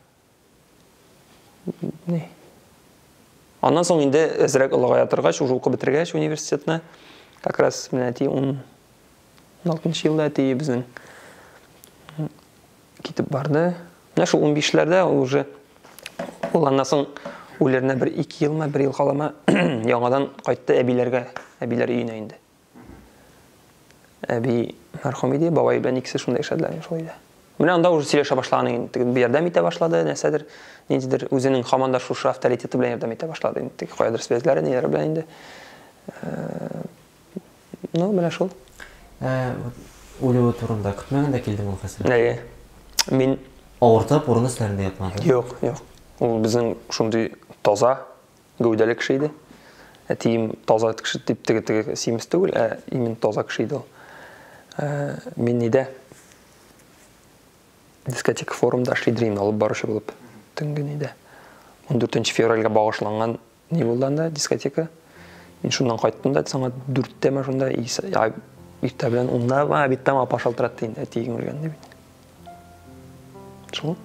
Не. Аннан соң инде әзрәк олыгая торгач, уже укып бетергәч университетны, как раз менә әти 16-нчы елда әти безнең китеп барды. Менә шул 15-ләрдә уже ул аннан соң үләренә 1-2 елма, 1 ел калама яңадан кайтты әбиләргә, әбиләр өенә инде. Әби мәрхүм иде, бабай белән икесе шунда яшәделәр шул иде. Менә анда уже сөйләшә башлаган инде. Бу ярдәм итә башлады, нәрсәдер, ниндидер үзенең команда шушы авторитеты белән ярдәм итә башлады инде. Каядыр связьләре, ниләр белән инде. Ну, менә шул. Үлү турында көтмәгәндә килдем ул хәсрәт. Мин авыртып урын өстәрендә ятмады. Юк. Ул безнең шундый таза, гәүдәле кеше иде. Әтием таза кеше дип теге симез түгел, именно таза кеше иде ул. Мин нидә дискотека форумда эшлидер алып баручы булып төнге нидә 14 февральгә багышланган ни булды анда дискотека. Мин шуннан кайттым да, саңа 4-тәме шунда иртә белән унда биттәм апа шалтыратты инде әтием үлгән дип. Шул.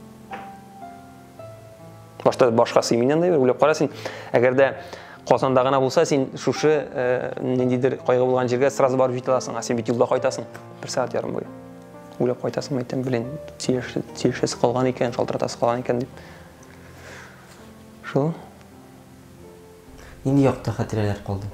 Башкасы миннән дә уйлап карасың, әгәр дә Казанда гына булса, син шушы ниндидер кайгы булган җиргә сразу барып җитә аласың, син бит юлда кайтасың. 1 сәгать ярым буе. Уйлап кайтасың, әйтәм, белән сөйләшәсе калган икән, шалтыратасы калган икән дип. Шул. Инде якты хатирәләр калды.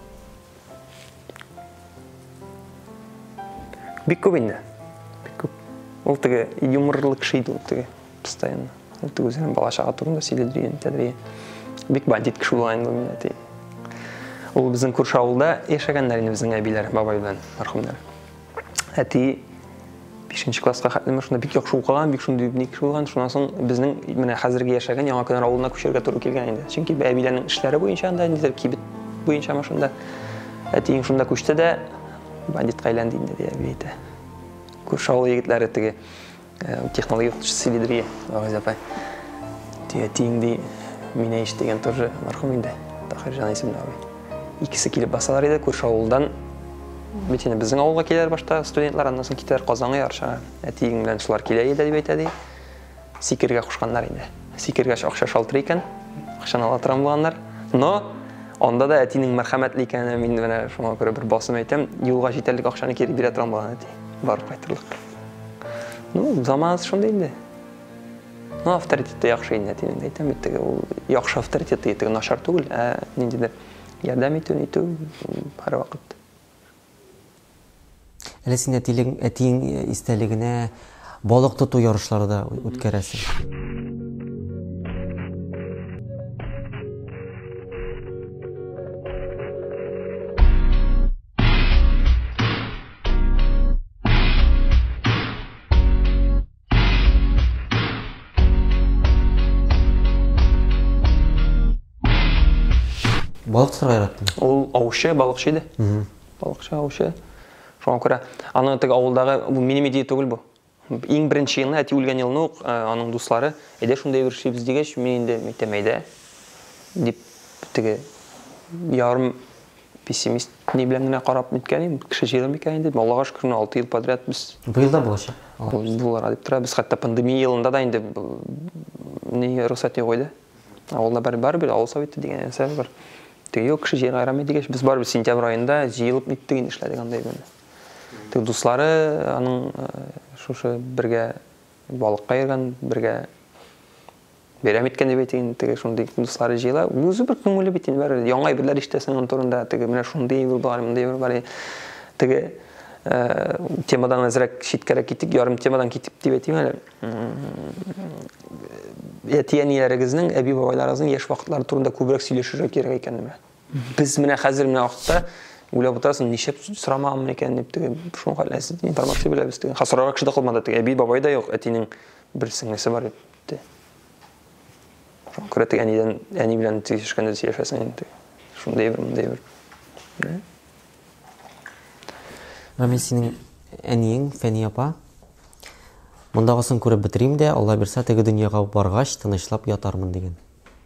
Бик күп инде. Бик күп. Ул теге юморлы кеше иде, теге постоянно. Ул теге үзенең бала-чага турында сөйләдергән. Бик бандит кеше булган инде мине. Ул безнең күрше авылда яшәгәннәр инде безнең әбиләр, бабай белән мәрхүмнәр. Әти 5-нче класска хәтле шунда бик яхшы укыган, бик шундый ник булган. Шуннан соң безнең менә хәзерге яшәгән Яңа Көнар авылына күчәргә туры килгән инде. Чөнки әбиләрнең эшләре буенча анда ниндидер кибет буенча шунда әтиң шунда күчте дә бандитка әйләнде инде ди әби әйтә. Күрше авыл егетләре теге технология укытучысы Селидрия, Агаз апай. Әтиң ди мине иштеген тоже мархум инде. Тахирҗан исемле абый. Икесе килеп басалар иде күрше авылдан. Битене безнең авылга киләр башта студентлар, аннан соң китәр Казанга ярышка. Әтиң белән шулар килә иде дип әйтә ди. Сикергә кушканнар инде. Сикергә акча шалтыр икән. Акчаны ала торган булганнар. Но анда да әтинең мәрхәмәтле икәнен мин менә шуңа күрә бер басым әйтәм. Юлга җитәрлек акчаны кире бирә торган булган әти. Барып кайтырлык. Ну, заман шундый инде. Ну, авторитеты яхшы инде әтинең әйтәм бит теге ул яхшы авторитеты итеге начар түгел, ниндидер ярдәм итү һәр вакыт. Әле син әтиң истәлегенә балык тоту ярышлары да үткәрәсең. Балык тотарга яраттым. Ул аучы, балыкчы иде. Балыкчы, аучы. Шуңа күрә аны теге авылдагы бу минем идея түгел бу. Иң беренче елны әти үлгән елны ук аның дуслары әйдә шундай бер эшлибез дигәч мин инде мәйтәмәйдә дип теге ярым пессимист ни белән генә карап ниткән идем. Кеше җыелып икән инде. Аллага шөкер 6 ел подряд без Быел да булачак. Булар дип тора. Без хәтта пандемия елында да инде ни рөхсәт юк иде. Авылда бер авыл советы дигән нәрсә бар. Теге юк кеше җыелып айрамый дигәч без бар сентябрь аенда җыелып ниттек инде эшләдек андай менә. Теге дуслары аның шушы бергә балыкка йөргән, бергә бәйрәм иткән дип әйтәйин, теге шундый дуслары җыела. Үзе бер күңеле бит инде бер яңа әйберләр ишетәсең аны турында, теге менә шундый бер бар, мондай бер бар. Теге темадан әзрәк читкәрәк китик, ярым темадан китеп дип әйтәйин әле. Әти-әниләрегезнең, әби-бабайларыгызның яшь вакытлары турында күбрәк сөйләшергә кирәк икән. Без менә хәзер менә вакытта уйлап утырасың, ничек сорамаган икән дип теге шуның хәлләсе информация беләбез теге. Хасарага кеше дә калмады теге. Әби-бабай да юк, әтинең бер сеңлесе бар иде. Шуңа күрә теге әни белән сөйләшкәндә сөйләшәсең инде. Шундай бер, мондай бер. Мен синең әниең Фәни апа мондагысын күреп битерим дә, Алла бирсә теге дөньяга баргач тынычлап ятармын дигән.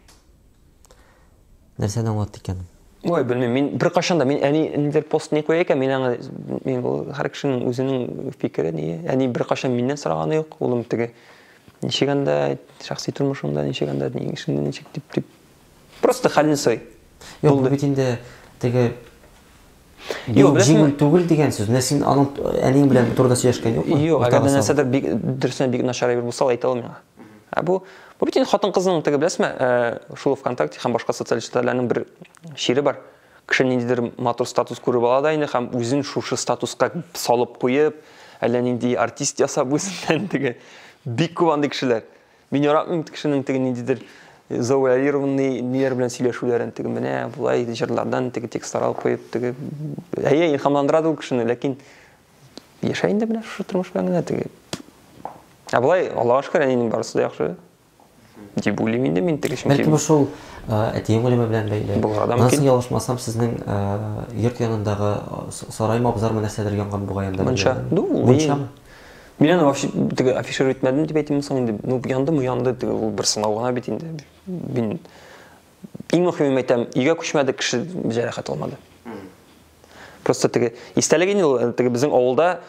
Нәрсәне аңлатты икән? Ой, белмим, мин бер кашанда мин әни нидер пост не куя икән, мин ул һәр кешенең үзенең фикере ни. Әни бер кашан миннән сораганы юк, улым теге ничек анда шәхси тормышында, ничек анда ни эшендә ничек дип. Просто хәлне сой. Юк, бит инде теге җиңел түгел дигән сүз. Менә син аның әниң белән турыда сөйләшкән юкмы? Юк, әгәр нәрсәдер бик дөресен бик начар бер булса әйтә алмыйм. Бу бит инде хатын-кызның теге беләсезме, шул ВКонтакте һәм башка социаль сетьләрнең бер шире бар. Кеше ниндидер матур статус күреп ала да инде һәм үзен шушы статуска салып куеп, әллә нинди артист ясап үзеннән теге бик күп андый кешеләр. Мин яратмыйм кешенең теге ниндидер завуалированный ниләр белән сөйләшүләрен теге менә булай җырлардан теге текстлар алып куеп теге илһамландыра ул кешене, ләкин яшәй инде менә шушы тормыш белән генә теге. Булай Аллага шөкер, әнинең барысы да яхшы. Дип уйлыйм инде мин теге чөнки. Бәлки бу шул әтиең үлеме белән бәйле. Насıl ялгышмасам сезнең йорт янындагы сарай мабзармы нәрсәдер янган бугай анда. Мунча. Мин аны вообще теге афишировать итмәдем дип әйтәм соң инде. Ну яндымы янды теге ул бер сынау гына бит инде. Мин иң мөһиме әйтәм, өйгә күчмәде, кеше җәрәхәт алмады. Просто теге истәлеген ул теге безнең авылда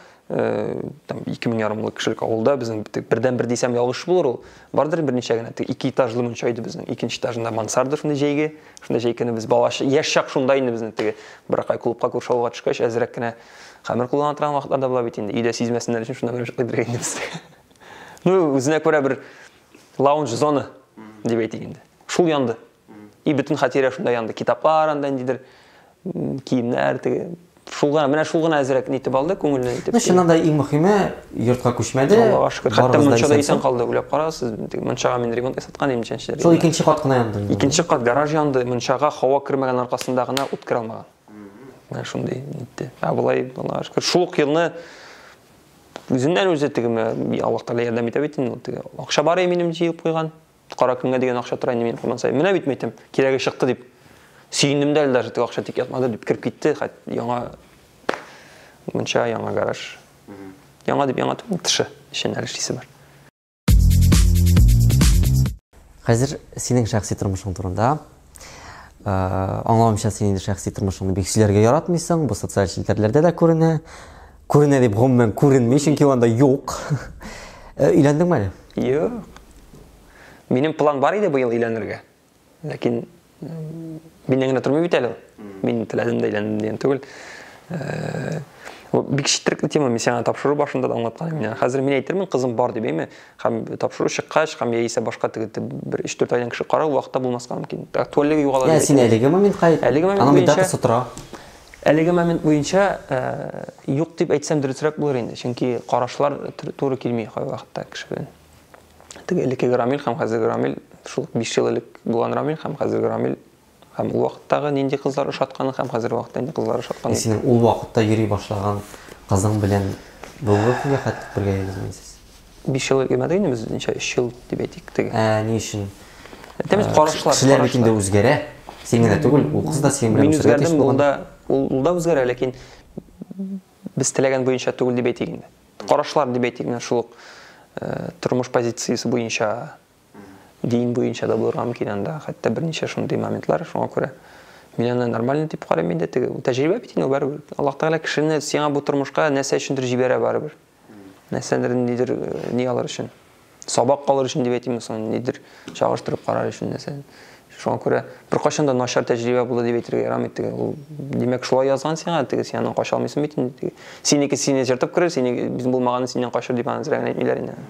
2000 ярымлык кешелек авылда безнең бердән-бер дисәм ялгыш булыр ул. Бардыр берничә генә теге 2 этажлы мунча иде безнең. Икенче этажында мансарда шундый җәйге, шундый җәйкене без балаша яшь чак шунда инде безнең теге биракай клубка күрше авылга төшкәч әзрәк кенә хәмер куллана торган вакытларда була бит инде. Өйдә сизмәсеннәр өчен шунда бер кыйдырга инде без. Ну, үзенә күрә бер лаунж зона дип әйтик инде. Шул янды. И бөтен хатирә шунда янды. Китаплар анда ниндидер киемнәр теге менә шул гына әзрәк нитеп алды, күңелне итеп. Шуннан да иң мөһиме йортка күчмәде. Аллага шөкер. Хәтта мунчада исән калды. Уйлап карасыз, мунчага мин ремонт ясаткан идем чәнчеләр. Шул икенче кат кына янды. Икенче кат гараж янды, мунчага һава кирмәгән аркасында гына ут кира алмаган. Менә шундый нитте. Булай Аллага шөкер. Шул елны өзүнөн өзү тиги Аллах Таала ярдәм итә бит инде. Тиги акча бар минем җыеп куйган. Кара көнгә дигән акча тора инде мин куллансам. Менә бит мәйтәм, кирәге чыкты дип. Сөйіндім дәл даже тиги акча тик ятмады дип кирип китте. Яңа мынча яңа гараж. Яңа дип яңа тышы. Ишен әле эшлисе бар. Хәзер синең шәхси тормышың турында. Аңлавымча синең шәхси тормышыңны бик сөйләргә яратмыйсың. Бу социаль челтәрләрдә дә күренә. Күренә дип гомумән күренми, чөнки анда юк. Өйләндеңме әле? Юк. Минем план бар иде быел өйләнергә. Ләкин миннән генә тормый бит әле. Мин теләдем дә өйләндем дигән түгел. Бик шиттиркле тема, мин сиңа тапшыру башында да аңлатканым. Менә хәзер мин әйтермен, кызым бар дип әйме. Һәм тапшыру чыккач, һәм яисә башка бер 3-4 айдан кеше карау вакытта булмаска мөмкин. Актуальлыгы югала. Я син әлеге моментка Әлеге момент буенча юк дип әйтсәм дөресрәк булыр инде. Чөнки карашлар туры килми кай вакытта кеше белән. Теге элекке Рамил һәм хәзерге Рамил шул 5 ел элек булган Рамил һәм хәзерге Рамил һәм ул вакыттагы нинди кызлар ошатканы һәм хәзерге вакытта нинди кызлар ошатканы. Синең ул вакытта йөри башлаган кызың белән бүгенге көнгә хәтта бергә йөргәнсез. 5 ел гемәдә инде без ничә 3 ел дип әйтик теге. Ни өчен? Тәмез карашлар. Кешеләр бит инде үзгәрә. Син генә түгел, ул кыз да син белән үзгәрде. Ул да үзгәрә, ләкин без теләгән буенча түгел дип әйтик инде. Карашлар дип әйтик менә шул тормыш позициясе буенча, дин буенча да булырга мөмкин анда, хәтта берничә шундый моментлар, шуңа күрә мин аны нормаль дип карыйм инде. Теге тәҗрибә бит инде барыбер. Аллаһ Таала кешене сиңа бу тормышка нәрсә өчендер җибәрә барыбер. Нәрсәдер нидер ни алыр өчен. Сабак калыр өчен дип әйтим, соң нидер чагыштырып карар өчен нәрсә. Шуңа күрә бер кашан да начар тәҗрибә булды дип әйтергә ярамый. Теге ул димәк шулай язган сиңа, теге син аны каша алмыйсың бит инде. Синеке сине җыртып керер, синеке без булмаганы синнән качыр дип аны зрәгән әйтмиләр инде.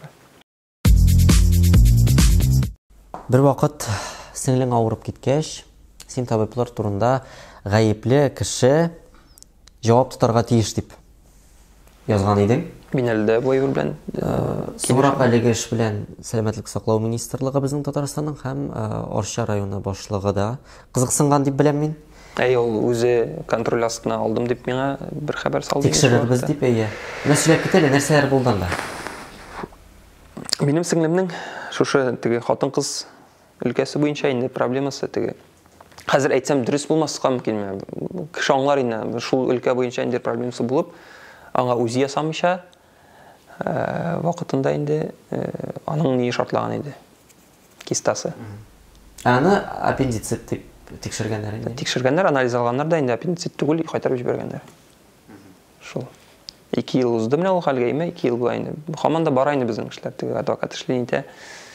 Бер вакыт сеңлең авырып киткәч, син табиблар турында гаепле кеше җавап тотарга тиеш дип язган идең. Мин әле бу әйбер белән Сорак әлеге эш белән Сәламәтлек саклау министрлыгы безнең Татарстанның һәм Арча районы башлыгы да кызыксынган дип беләм мин. Ул үзе контроль астына алдым дип миңа бер хәбәр салды. Тикшерербез дип әйе. Нәрсәләр китә, нәрсәләр булды анда? Минем сеңлемнең шушы теге хатын-кыз өлкәсе буенча инде проблемасы теге. Хәзер әйтсәм дөрес булмаска мөмкин. Кеше аңлар инде шул өлкә буенча инде проблемасы булып, аңа үзе ясамыйча вакытында инде аның ни шартлаган иде. Кистасы. Аны аппендицит дип тикшергәннәр инде. Тикшергәннәр, анализ алганнар да инде аппендицит түгел, кайтарып җибәргәннәр. Шул. 2 ел узды менә ул хәлгә име, 2 ел була инде. Һаман да бара инде безнең эшләр, теге адвокат эшләй инде.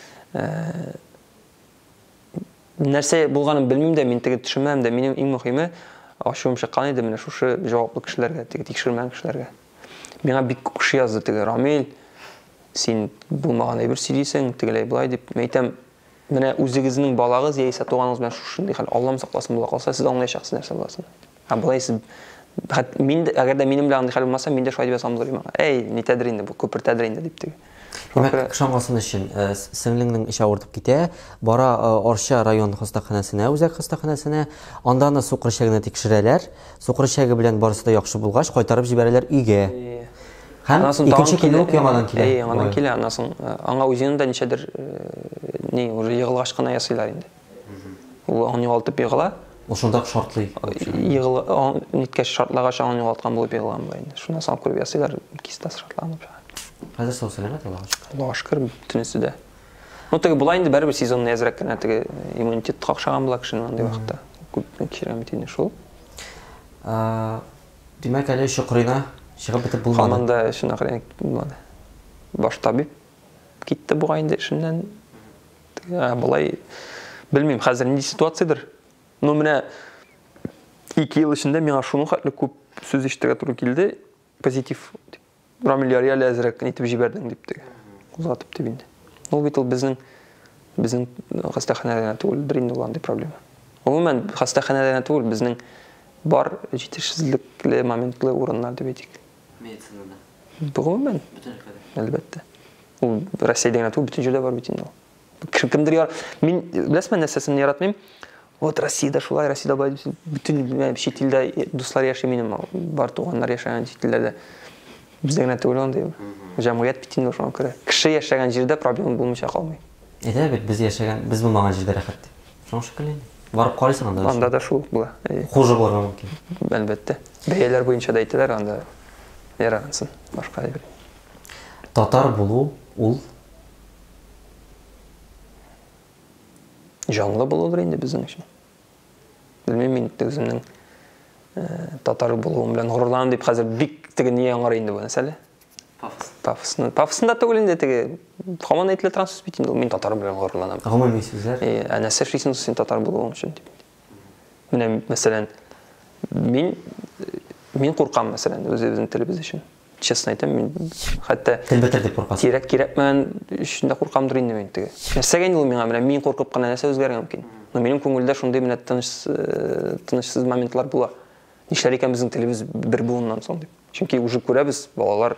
Нәрсә булганын белмим дә, мин теге төшенмәм дә, минем иң мөһиме ачуым чыккан иде менә шушы җаваплы кешеләргә, теге тикшермәгән кешеләргә. Миңа бик күп кеше язды теге Рамил, син булмаган әйбер сөйлисең, тегеләй булай дип. Әйтәм, менә үзегезнең балагыз яисә туганыгыз белән шушындый хәл Аллам сакласын була калса, сез аңлаячаксыз нәрсә буласын. Булай сез мин әгәр дә минем белән андый хәл булмаса, мин дә шулай дип язам булыр. Нитәдер инде бу, күпертәдер инде дип теге. Димәк, шаңгысын өчен сеңлеңнең эше авыртып китә, бара Арча район хастаханәсенә, үзәк хастаханәсенә, анда аны сукыр чәгенә тикшерәләр. Сукыр чәге белән барысы да яхшы булгач, кайтарып җибәрәләр өйгә. Һәм икенче килүк яңадан килә. Яңадан килә, анасын аңа үзенең дә ничәдер уже егылгач кына ясыйлар инде. Ул аны югалтып егыла. Ул шунда шартлый. Егыла, ниткәч шартлагач аны югалткан булып егыла инде. Шуннан соң күреп ясыйлар, кистасы шартланып. Хәзер сау сәламәт Аллаһка шөкер, бөтенесе дә. Теге булай инде бәрбер сезонны әзрәк кенә теге иммунитет какшаган була кешенең андый вакытта. Күп кешеләр бит инде шул. Димәк, әле Шөкрина чыгып бетеп булмады. Һаман да шундый булмады. Баш табиб китте буга инде эшеннән. Булай белмим, хәзер нинди ситуациядыр. Ну менә 2 ел эчендә миңа шуның хәтле күп сүз ишетергә туры килде. Позитив Рамил Ярия әзрәк нитеп җибәрдең дип теге. Узатып дип инде. Ул бит ул безнең хастаханәдә түгел, инде ул андый проблема. Гомумән хастаханәдә түгел, безнең бар җитешсезлекле моментлы урыннар дип әйтик. Медицинада. Гомумән. Әлбәттә. Ул Россиядә генә түгел, бөтен җирдә бар бит инде ул. Кемдер мин беләсезме нәрсәсен яратмыйм. Вот Россиядә шулай, Россиядә бөтен чит илдә дуслар яши минем, бар туганнар яшаган чит илдә. Бізде генә түгел андай. Җәмгыять бит инде шуңа күрә. Кеше яшәгән җирдә проблема булмыйча калмый. Әйдә бит без яшәгән, без булмаган җирдә рәхәт дип. Шуңа шикелле. Барып карыйсың анда. Анда да шул була. Хуже булырга мөмкин. Әлбәттә. Бәяләр буенча да әйтәләр, анда ярагансын. Башка әйбер. Татар булу ул Жанлы булулыр инде безнең өчен. Белмим, мин үземнең татар булуым белән горурланам дип хәзер бик теге ни яңгырый инде бу мәсьәлә. Пафосында түгел инде теге һаман әйтелә торган сүз бит инде. Мин татар белән горурланам. гомуми сүзләр. Әнә сәфрисен син татар булуым өчен дип. Менә мәсәлән мин куркам мәсәлән үзебезнең телебез өчен. Честно әйтәм, мин хәтта Тел бетер дип куркасың. Кирәкмәгән өчен дә куркамдыр инде мин теге. Нәрсәгә инде ул миңа менә мин куркып кына нәрсә үзгәргән мөмкин. Но минем күңелдә шундый менә тынычсыз моментлар була. Нишләр икән безнең телебез бер буыннан соң дип. Чөнки уже күрәбез, балалар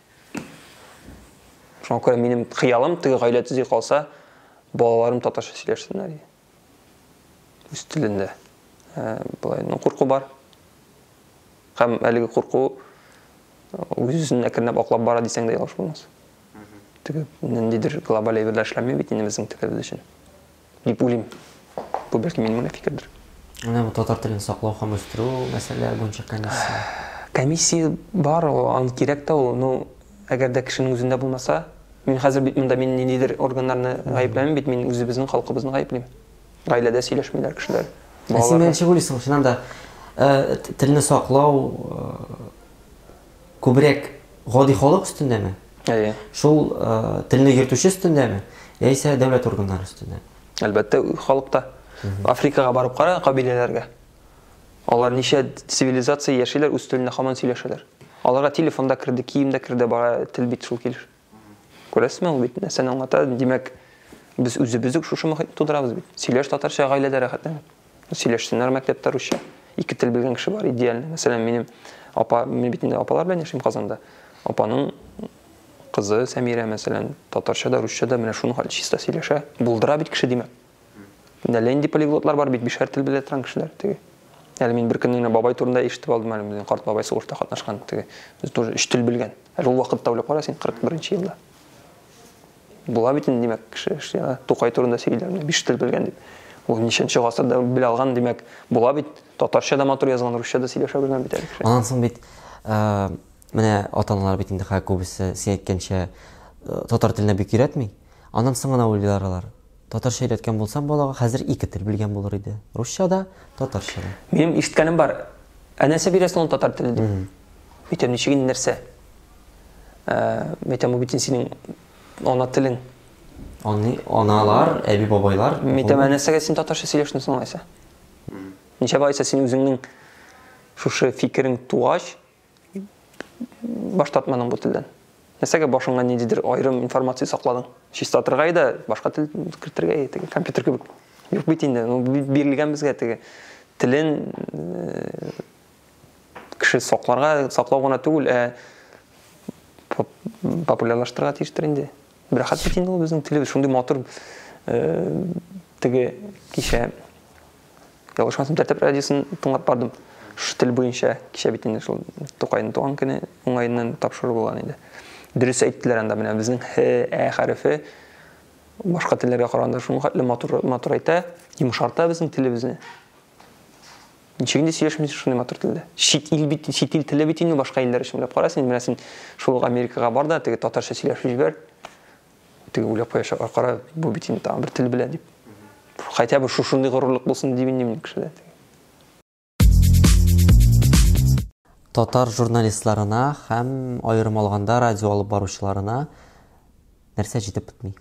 шуңа күрә минем хыялым теге гаилә төзи калса, балаларым татарча сөйләшсеннәр. Үз телендә. Булай, курку бар. Һәм әлеге курку үзен әкренләп аклап бара дисәң дә ялгыш булмас. Теге ниндидер глобаль әйберләр эшләнмәй бит инде безнең телебез өчен. Дип уйлыйм. Бу бәлки минем фикердер. Менә бу татар телен саклау һәм үстерү мәсьәләләре буенча комиссия. Комиссия бар, аны кирәк тә ул. Ну, әгәр дә кешенең үзендә булмаса, мин хәзер бит монда мин ниндидер органнарны гаепләмим бит, мин үзебезнең халкыбызны гаеплим. Гаиләдә сөйләшмиләр кешеләр. Син менә уйлыйсың, шуннан да телне саклау күбрәк гади халык өстендәме? Әйе. Шул телне йөртүче өстендәме? Яисә дәүләт органнары өстендәме? Әлбәттә, халыкта. Африкага барып кара, кабиләләргә. Алар ничә цивилизация яшиләр, үз телендә һаман сөйләшәләр. Аларга телефонда кирде, киемдә кирде, бара тел бит шул килеш. Күрәсезме, ул бит нәрсәне аңлата, димәк, без үзебезне шушы мөхит тудырабыз бит. Сөйләш татарча гаиләдә рәхәтләнеп. Сөйләшсеннәр мәктәптә русча. Ике тел белгән кеше бар, идеаль. Мәсәлән, минем апа, мин бит инде апалар белән яшим Казанда. Апаның кызы Сәмирә мәсәлән, татарча да, русча да менә шуны чиста сөйләшә. Булдыра бит кеше димәк. Нәләнди полиглотлар бар бит, бишәр тел белә торган кешеләр теге. Әле мин бер көнне бабай турында ишетеп алдым, әле безнең карт бабай сугышта катнашкан теге. Без тоже 3 тел белгән. Әле ул вакытта уйлап кара син 41-нче елда. Була бит инде димәк кеше, Тукай турында сөйләрләр, 5 тел белгән дип. Ул ничәнче гасырда белә алган димәк, була бит татарча да матур язган, русча да сөйләшә белгән бит әле кеше. Аннан соң бит менә ата-аналар бит инде күбесе син әйткәнчә татар теленә бик өйрәтми. Аннан соң гына уйлыйлар алар. Татарча өйрәткән булсам, балага хәзер 2 тел белгән булыр иде. Русча да, татарча да. Минем ишеткәнем бар. Нәрсә бирәсең ул татар теле дип. Әйтәм, ничек инде нәрсә? Әйтәм, бит синең ана телең. Аналар, әби бабайлар. Әйтәм, нәрсәгә син татарча сөйләшне соңлайса? Ничә байса син үзеңнең шушы фикерең тугач баштатманың бу телдән. Нәрсәгә башыңа ниндидер аерым информация сакладың? Чиста торгай да башка тел кертергә, теге компьютер кебек. Юк бит инде, бирелгән безгә теге телен кеше саклау гына түгел, популярлаштырырга тиештер инде. Бирәхәт бит инде ул безнең телебез шундый матур теге кичә ялгышмасам тәртип радиосын тыңлап бардым. Шу тел буенча кичә бит инде шул Тукайның туган көне уңайыннан тапшыру булган иде. Дөрес әйттеләр анда менә безнең хәрефе башка телләргә караганда шуның хәтле матур әйтә, йомшарта безнең телебезне. Ничек инде сөйләшмисез шундый матур телдә? Чит ил теле бит инде башка илләр өчен уйлап карасың, менә син шул Америкага бар да, теге татарча сөйләшеп җибәр. Теге уйлап куяша кара, бу бит инде бер тел белә дип. Хәтта бу шундый горурлык булсын дип инде кешеләр. Татар журналистларына һәм аерым алганда радио алып баручыларына нәрсә җитеп бетми?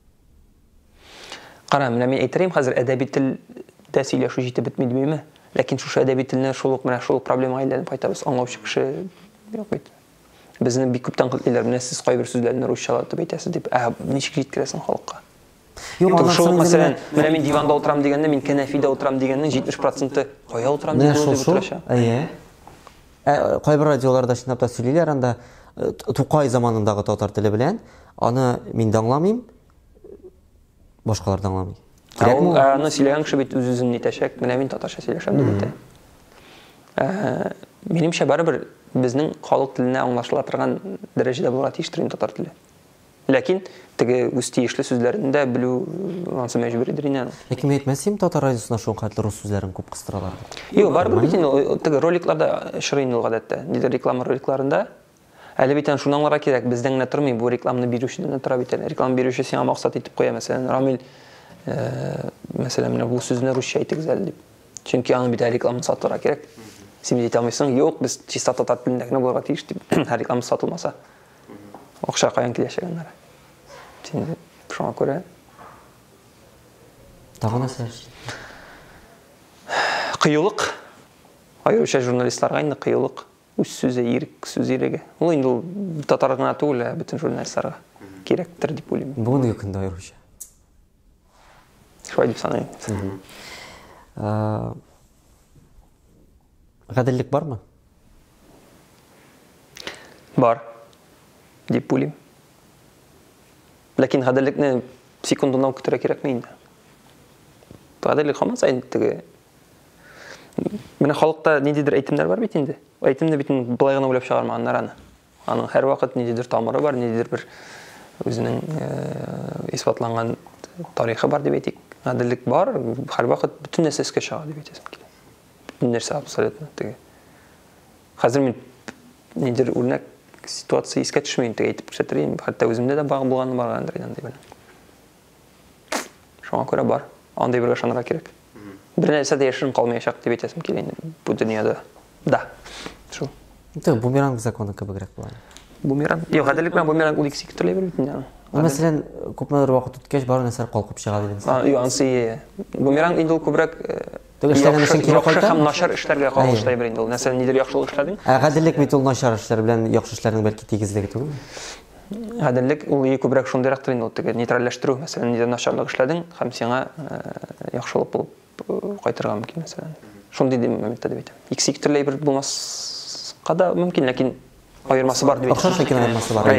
Кара, менә мин әйтәрем, хәзер әдәби телдә сөйләшү җитеп бетми димәйме? Ләкин шушы әдәби телне шул проблемага әйләнеп кайтабыз. Аңлаучы кеше юк бит. Безне бик күп тәнкыйтьләр, менә сез кайбер сүзләрне русчалатып әйтәсез дип, ничек җиткерәсең халыкка? Шул мәсәлән, менә мин диванда утырам дигәндә, мин кәнәфидә утырам дигәннең 70% кая утырам дигәндә утыраша. Әйе. Кайбер радиоларда чынлап та сөйлиләр, анда Тукай заманындагы татар теле белән, аны мин дә аңламыйм, башкалар да аңламый. Кирәкме? Аны сөйләгән кеше бит үз-үзен әйтәчәк, менә мин татарча сөйләшәм дип әйтә. Минемчә барыбер безнең халык теленә аңлашыла торган дәрәҗәдә булырга тиештер инде татар теле. Ләкин теге үз тиешле сүзләрен дә белү ансы мәҗбүридер инде. Ләкин мен әйтмәсем, татар радиосына шул кадәр рус сүзләрен күп кыстыралар. Юк, барыбер бит инде теге роликларда очрый инде ул гадәттә. Нидер реклама роликларында әле бит шуны аңларга кирәк, бездән генә тормый, бу рекламаны бирүчедән тора бит. Реклама бирүче сиңа максат итеп куя, мәсәлән, Рамил мәсәлән, менә бу сүзне русча әйтегез әле дип. Чөнки аны бит рекламаны сатырга кирәк. Син әйтә алмыйсың, юк, без чиста татар телендә генә булырга тиеш дип. Реклама сатылмаса. Акча каян киләчәк аннары. Син шуңа күрә Тагын нәрсә? кыюлык. Аеруча журналистларга инде кыюлык. Үз сүзе ирек, сүз иреге. Ул инде татар гына түгел, бөтен журналистларга кирәктер дип уйлыйм. Бүгенге көндә аеруча. Шулай дип саныйм. Гаделлек бармы? Бар. Дип уйлыйм. Ләкин гаделлекне секундына көтәргә кирәкме инде? Гаделлек һаман сайын теге менә халыкта ниндидер әйтемнәр бар бит инде. Әйтемне бит былай гына уйлап чыгармаганнар аны. Аның һәр вакыт ниндидер тамыры бар, ниндидер бер үзенең исбатланган тарихы бар дип әйтик. Гаделлек бар, һәр вакыт бөтен нәрсә эскә чыга дип әйтәсем килә. Бөтен нәрсә абсолютно теге. Хәзер мин ниндидер үрнәк ситуация искә төшмәйм, теге әйтеп күрсәтерим. Хәтта үземдә дә багы булганы бар андыр инде дип. Шуңа күрә бар. Андай бер ышанырга кирәк. Бер нәрсә дә яшерен калмаячак дип әйтәсем килә инде бу дөньяда. Да. Шул. Теге бумеранг законы кебегрәк була. Бумеранг. Юк, гаделлек белән бумеранг ул икесе төрле бер бит инде. Мәсәлән, күпмедер вакыт үткәч бар нәрсә калкып чыга дигән. Юк, ансы бумеранг инде ул күбрәк теге эшләргән өчен кире кайта. Һәм начар эшләргә кагылышлай бер инде ул. Нәрсә нидер яхшылык эшләдең? Гаделлек бит ул начар эшләр белән яхшы эшләрнең бәлки тигезлеге түгелме? Гаделлек ул күбрәк шундыйрактыр инде ул теге нейтральләштерү. Мәсәлән, нидер начарлык эшләдең һәм сиңа яхшылык булып кайтырга мөмкин мәсәлән. Шундый моментта дип әйтәм. Икесе төрле бер булмаска да мөмкин, ләкин аермасы бар дип әйтәм. Охшаш ләкин аермасы бар.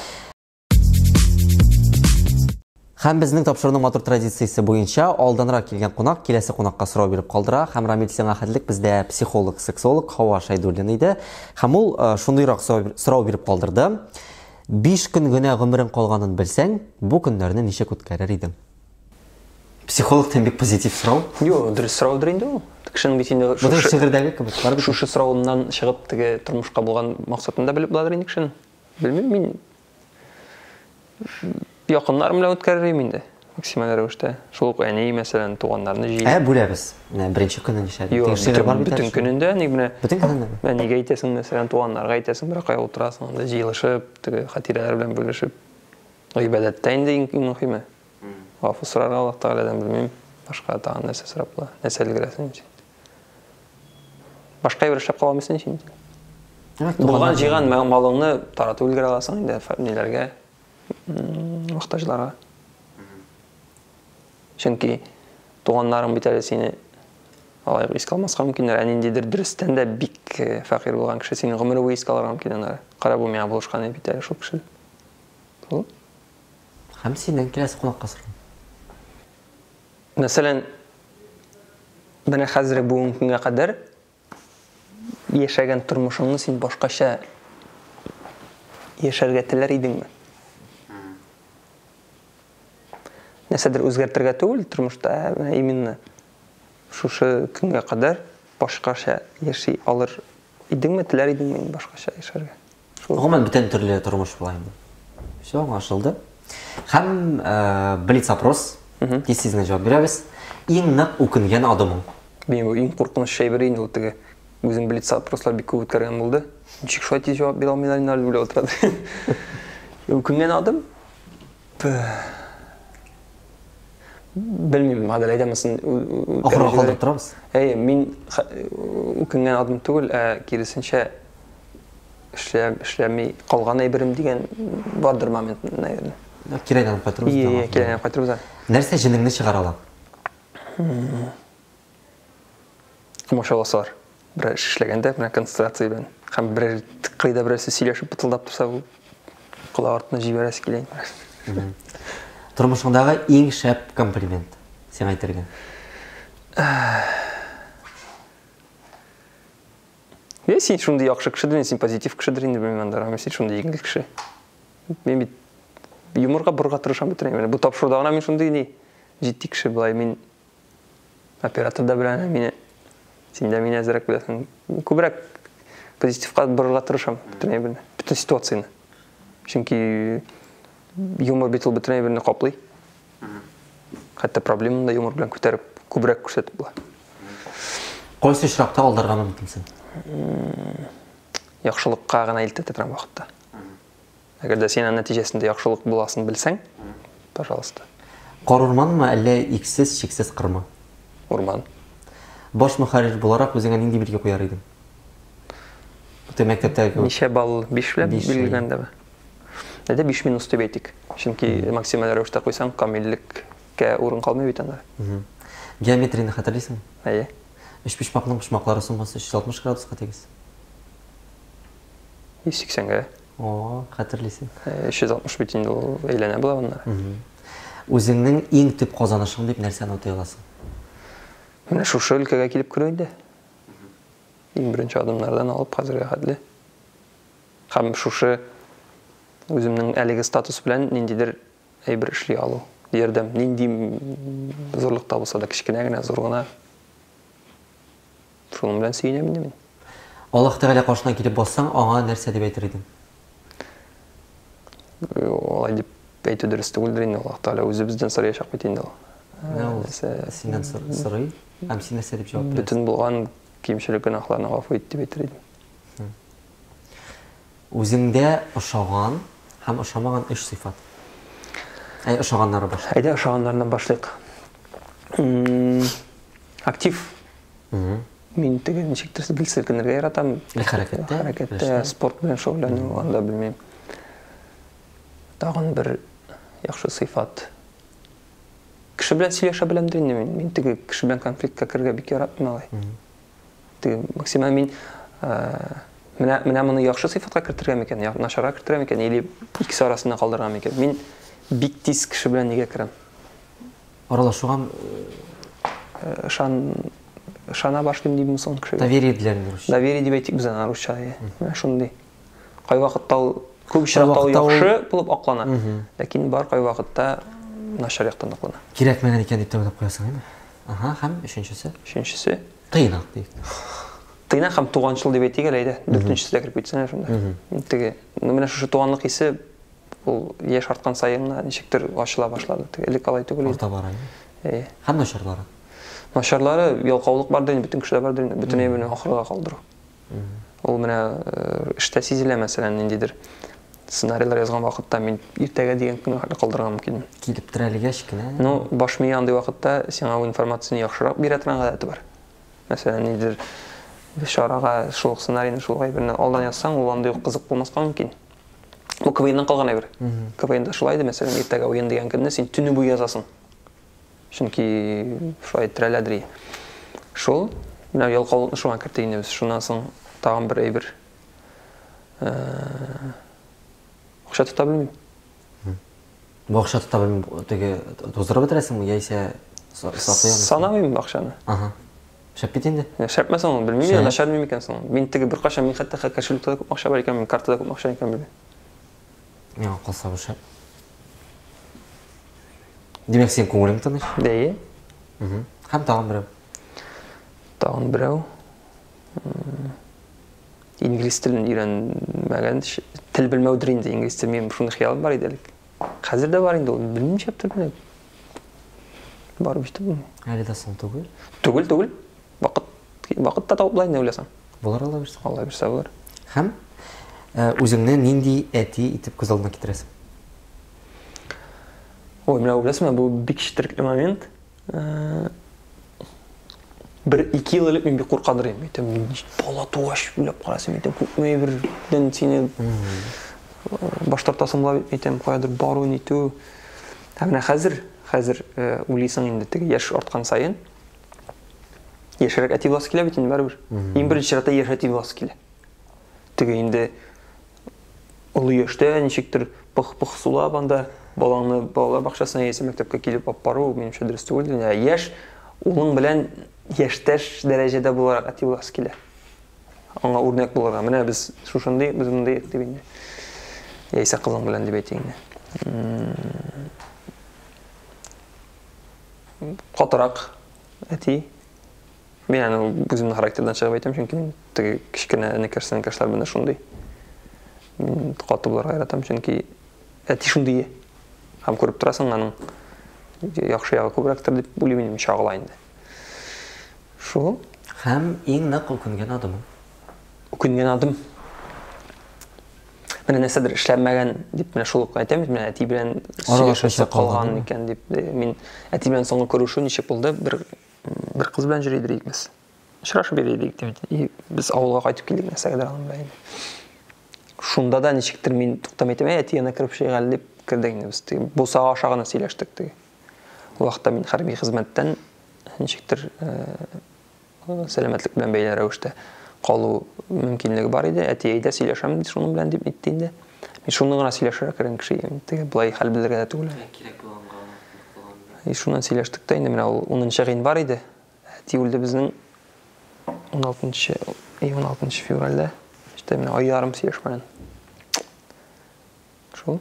Һәм безнең тапшыруның матур традициясе буенча алданрак килгән кунак киләсе кунакка сорау биреп калдыра. Һәм Рамил Сәнгәхәтлек бездә психолог, сексолог Хава Шайдуллина иде. Һәм ул шундыйрак сорау биреп калдырды. 5 көн генә гомерең калганын белсәң, бу көннәрне ничек үткәрер идең? Психологтан бик позитив сорау. Юк, дөрес сораудыр инде ул. Кешенең бит инде Бу шигырьдәге кебек бар бит. шушы сорауннан чыгып теге тормышка булган максатын да белеп буладыр инде кешенең. Белмим, мин якыннар белән үткәрерим инде. Максималь рәвештә. Шул ук әни мәсәлән туганнарны җыеп. Бүләбез. Менә беренче көнне ничә? Бөтен көнендә ник менә Бөтен көнендә. Менә нигә әйтәсең мәсәлән туганнарга әйтәсең, бер кая утырасың, анда җыелышып, теге хатирәләр белән бүлешеп. Гыйбадәттә инде иң мөһиме. Гафу сорарга Аллаһ Тәгаләдән белмим. Башка тагын нәрсә сорап була. Нәрсә өлгерәсең инде. Башка бер эшләп каламыйсың инде. Булган җыйган малыңны таратып өлгерә аласың инде фамилияләргә, мохтаҗларга. Чөнки туганнарың бит әле сине алай искә алмаска мөмкин, ниндидер дөрестән дә бик фәкыйрь булган кеше сине гомере буе искә алырга мөмкин аннары. Кара бу миңа булышкан бит әле шул кеше. Һәм синнән киләсе кунакка сорау. Мәсәлән, менә хәзер бүгенге көнгә кадәр яшәгән тормышыңны син башкача яшәргә теләр идеңме? Нәрсәдер үзгәртергә түгел тормышта, именно шушы көнгә кадәр башкача яши алыр идеңме, теләр идеңме башкача яшәргә? Гомумән бөтен төрле тормыш була инде. Всё аңлашылды. Һәм блиц опрос. Тиз-тизгә җавап бирәбез. Иң нык үкенгән адымың. Мин иң куркыныч шәй бер инде ул теге. Үзем блиц опрослар бик күп үткәргән булды. Ничек шулай тиз җавап бирә алмыйлар инде дип уйлап тордым. Үкенгән адым? Белмим, гадәл әйтәмсең. Ахырга калдырып торабыз. Мин үкенгән адым түгел, киресенчә эшләми калган әйберем дигән бардыр момент, наверное. Кирәгән патруль. Кирәгән патруль. Нәрсә җинеңне чыгара ала? Машаллаһ. Бер эшләгәндә, менә концентрация белән. Һәм бер кыйда берсе сөйләшеп бутылдап торса, бу кулак артына җибәрәсе килә. Тормышыңдагы иң шәп комплимент сиңа әйтергә. Сен шундай яхшы кешедер, сен позитив кешедер инде белмәм анда, сен шундай еңгел кеше. Мен бит юморга бурга тырышам бит. Бу тапшыруда гына мен шундай не җитди кеше булай. Мин операторда белән мине син дә мине әзрәк беләсең. Күбрәк позитивка бурга тырышам бүтән ситуацияны. Чөнки юмор бит ул бүтән берне каплый. Хәтта проблеманы да юмор белән күтәреп күбрәк күрсәтеп була. Кайсы очракта алдарга мөмкинсең? Яхшылыкка гына илтә торган вакытта. Әгәр дә син нәтиҗәсендә яхшылык буласын белсәң, пожалуйста. Карурманмы әллә иксез, чиксез кырма? Урман. Баш мөхәррир буларак үзеңә нинди билге куяр идең? Бу мәктәптәге Ничә балл? 5 белән билгеләгәндәме? Әдә 5 минут дип әйтик. Чөнки максималь рәвештә куйсаң, камиллеккә урын калмый бит анда. Геометрияны хәтерлисеңме? Әйе. Өч почмакның почмаклары суммасы 360 градуска тигез. 180-гә. О, хәтерлисең. 360 бит инде ул әйләнә була bunlar. Үзеңнең иң төп казанышың дип нәрсәне атай аласың? Менә шушы өлкәгә килеп керү инде. Иң беренче адымнардан алып хәзергә хәтле. Һәм шушы үземнең әлеге статус белән ниндидер әйбер эшли алу. Ярдәм, нинди зурлыкта булса да кичкенә генә, зур гына. Шуның белән сөенәм инде мин. Аллаһ Тәгалә каршына килеп бассаң, аңа нәрсә дип әйтер идең? Алай дип әйтү дөрес түгелдер инде, Аллаһ Тәгалә үзе бездән сораячак бит инде ул. Синнән сорый, һәм син нәрсә дип җавап бирәсең? Бүтән булган кимчелек гөнаһларны гафу ит дип әйтер идем. Үзеңдә ошаган һәм ошамаган 3 сыйфат. Ошаганнары бар. Әйдә ошаганнардан башлыйк. Актив. Мин теге ничектер селкенергә яратам. Хәрәкәттә, спорт белән шөгыльләнү, анда белмим. Тагын бер яхшы сыйфат. Кеше белән сөйләшә беләмдер инде мин. Мин теге кеше белән конфликтка кергә бик яратмыйм алай. Теге максимум мин менә моны яхшы сыйфатка кертергә микән, начарга кертергә микән, или икесе арасында калдырырга микән? Мин бик тиз кеше белән нигә керәм? Аралашуга шана башлыйм дибез соң кеше. Доверие диләр русча. Доверие дип әйтик без аны русча. Менә шундый. Кай вакытта ул күп очракта ул яхшы булып аклана. Ләкин бар кай вакытта начар яктан аклана. Кирәкмәгән икән дип тәүләп куясың, әйме? Һәм өченчесе тыйнак дип. Тыйнак һәм туганчыл дип әйтик әле, 4-нчесе дә кирип китсен шунда. Теге, менә шушы туганлык исе ул яшь арткан саен ничектер ачыла башлады. Теге элек алай түгел иде. Орта бара. Һәм начарлары. Начарлары ялкаулык бар дигән бөтен кешеләр бар дигән, бөтен әйберне ахырга калдыру. Ул менә эштә сизелә мәсәлән ниндидер сценарийлар язган вакытта мин иртәгә дигән көнне калдырган мөмкин. Килеп терәлегәч кенә. Ну, баш мия андый вакытта сиңа ул информацияны яхшырак бирә торган гадәте бар. Мәсәлән, ниндидер шарага шул сценарийны шул әйберне алдан язсаң, ул андый кызык булмаска мөмкин. Бу КВНнан калган әйбер. КВНда шулай иде, мәсәлән, иртәгә уен дигән көнне син төне буе язасың. Чөнки шулай терәләдер. Шул менә ялкаулыкны шуңа кертегән без. Шуннан соң тагын бер әйбер. Акча тота белмим. Бу акча тота белмим, теге туздырып бетерәсеңме яисә саклыйсыңмы? Санамыйм акчаны. Шәп бит инде. Шәпмәсәң, белмим, начар мим икән соң. Мин теге бер кашан мин хәтта кошелектә күп акча бар икән, мин картада күп акча икән белмим. Миңа калса бу шәп. Димәк, син күңелең тыныч? Дәйе. Һәм тагын берәү. Тагын берәү. Инглиз телен өйрәнмәгән, тел белмәүдер инде инглиз телен. Мин шундый хыялым бар иде. Хәзер дә бар инде ул. Белмим шәптер белән. Бар бит бу. Әле дә соң түгел. Түгел. Вакытта табылай инде уйласаң. Булар Алла бирсә. Алла бирсә булар. Һәм үзеңне нинди әти итеп күз алдына китерәсең? Ой, менә уйласам, бу бик четерекле момент. 1-2 ел элек мин бик куркадыр идем. Әйтәм, бала тугач уйлап карасам, әйтәм, күпме бердән сине баш тартасың була, әйтәм, каядыр бару нитү. Менә хәзер уйлыйсың инде теге яшь арткан саен. Яшәргә әти буласы килә бит инде барыбер. Иң беренче чиратта яшь әти буласы килә. Теге инде улы яшьтә ничектер пых сулап анда балалар бакчасына яисә мәктәпкә килеп алып бару минемчә дөрес түгел. Яшь улың белән яшьтәш дәрәҗәдә буларак әти буласы килә. аңа үрнәк булырга. Менә без шушындый, без мондай дип инде. Яисә кызың белән дип әйтик инде. Катырак әти. Мен аны үземнең характердан чыгып әйтәм, чөнки мин теге кичкенә энекәшләр белән шундый. Мин каты булырга яратам, чөнки әти шундый. Һәм күреп торасың аның яхшы ягы күбрәктер дип уйлыйм мин чагыла инде. Шу Һәм иң нык үкенгән адымың. Үкенгән адым. Менә нәрсәдер эшләмәгән дип менә шул ук әйтәм, менә әти белән сөйләшәсе калган икән дип. Мин әти белән соңгы күрешү ничек булды? Бер кыз белән йөри идек без. Очрашып йөридек дип. Без авылга кайтып килдек нәрсәгәдер аның белән. Шунда да ничектер мин туктамый әйтәм, әти янә кирип шыйгал дип кирдек инде без. Бусага ашаганы сөйләштек теге. Ул вакытта мин хәрби хезмәттән ничектер сәламәтлек белән бәйле рәвештә калу мөмкинлеге бар иде. Әти әйдә сөйләшәм дип шуның белән дип әйтте инде. Мин шуның гына сөйләшергә кергән кеше идем. Теге булай хәл белергә дә түгел. Кирәк булганга. Шуннан сөйләштек тә инде менә ул 10 январь иде. Әти үлде безнең 16 февральдә. İşte менә ай ярым сөйләшмәгән. Шул.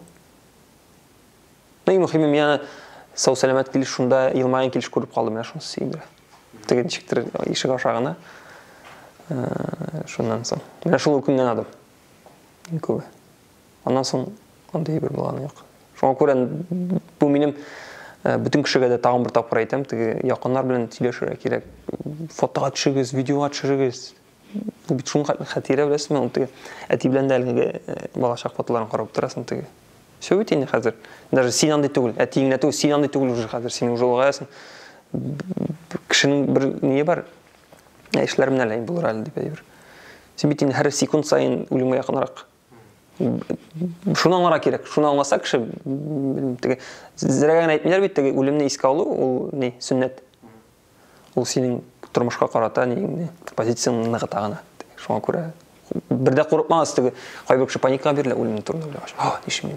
Мөһиме мин сау сәламәт килеш шунда елмайган килеш күреп калдым менә шунысы сөйдерә. Теге ничектер ишек ашагына. Шуннан соң. Менә шул үкенгән адым. Күбе. Аннан соң андый бер булганы юк. Шуңа күрә бу минем бүтән кешегә дә тагын бер тапкыр әйтәм, теге якыннар белән сөйләшергә кирәк. Фотога төшегез, видеога төшегез. Бу бит шуңа хәтирә беләсезме? Ул теге әти белән дә әлеге балачак фотоларын карап торасың теге. Все бит инде хәзер. Даже син андый түгел, әтиңне түгел, син андый түгел уже хәзер. Син уже улгаясың. Кешенең бер ние бар. Эшләр менә ләй булыр әле дип әйтер. Син бит инде һәр секунд сайын үлемгә якынрак. Шуны аңларга кирәк. Шуны аңласа кеше теге зирәгән әйтмиләр бит теге үлемне искә алу, ул ни сөннәт. Ул синең тормышка карата ни позицияңны ныгытагына. Шуңа күрә бердә курыкмагыз теге кайбер кеше паникага бирелә үлемне турында уйлагач. Нишем.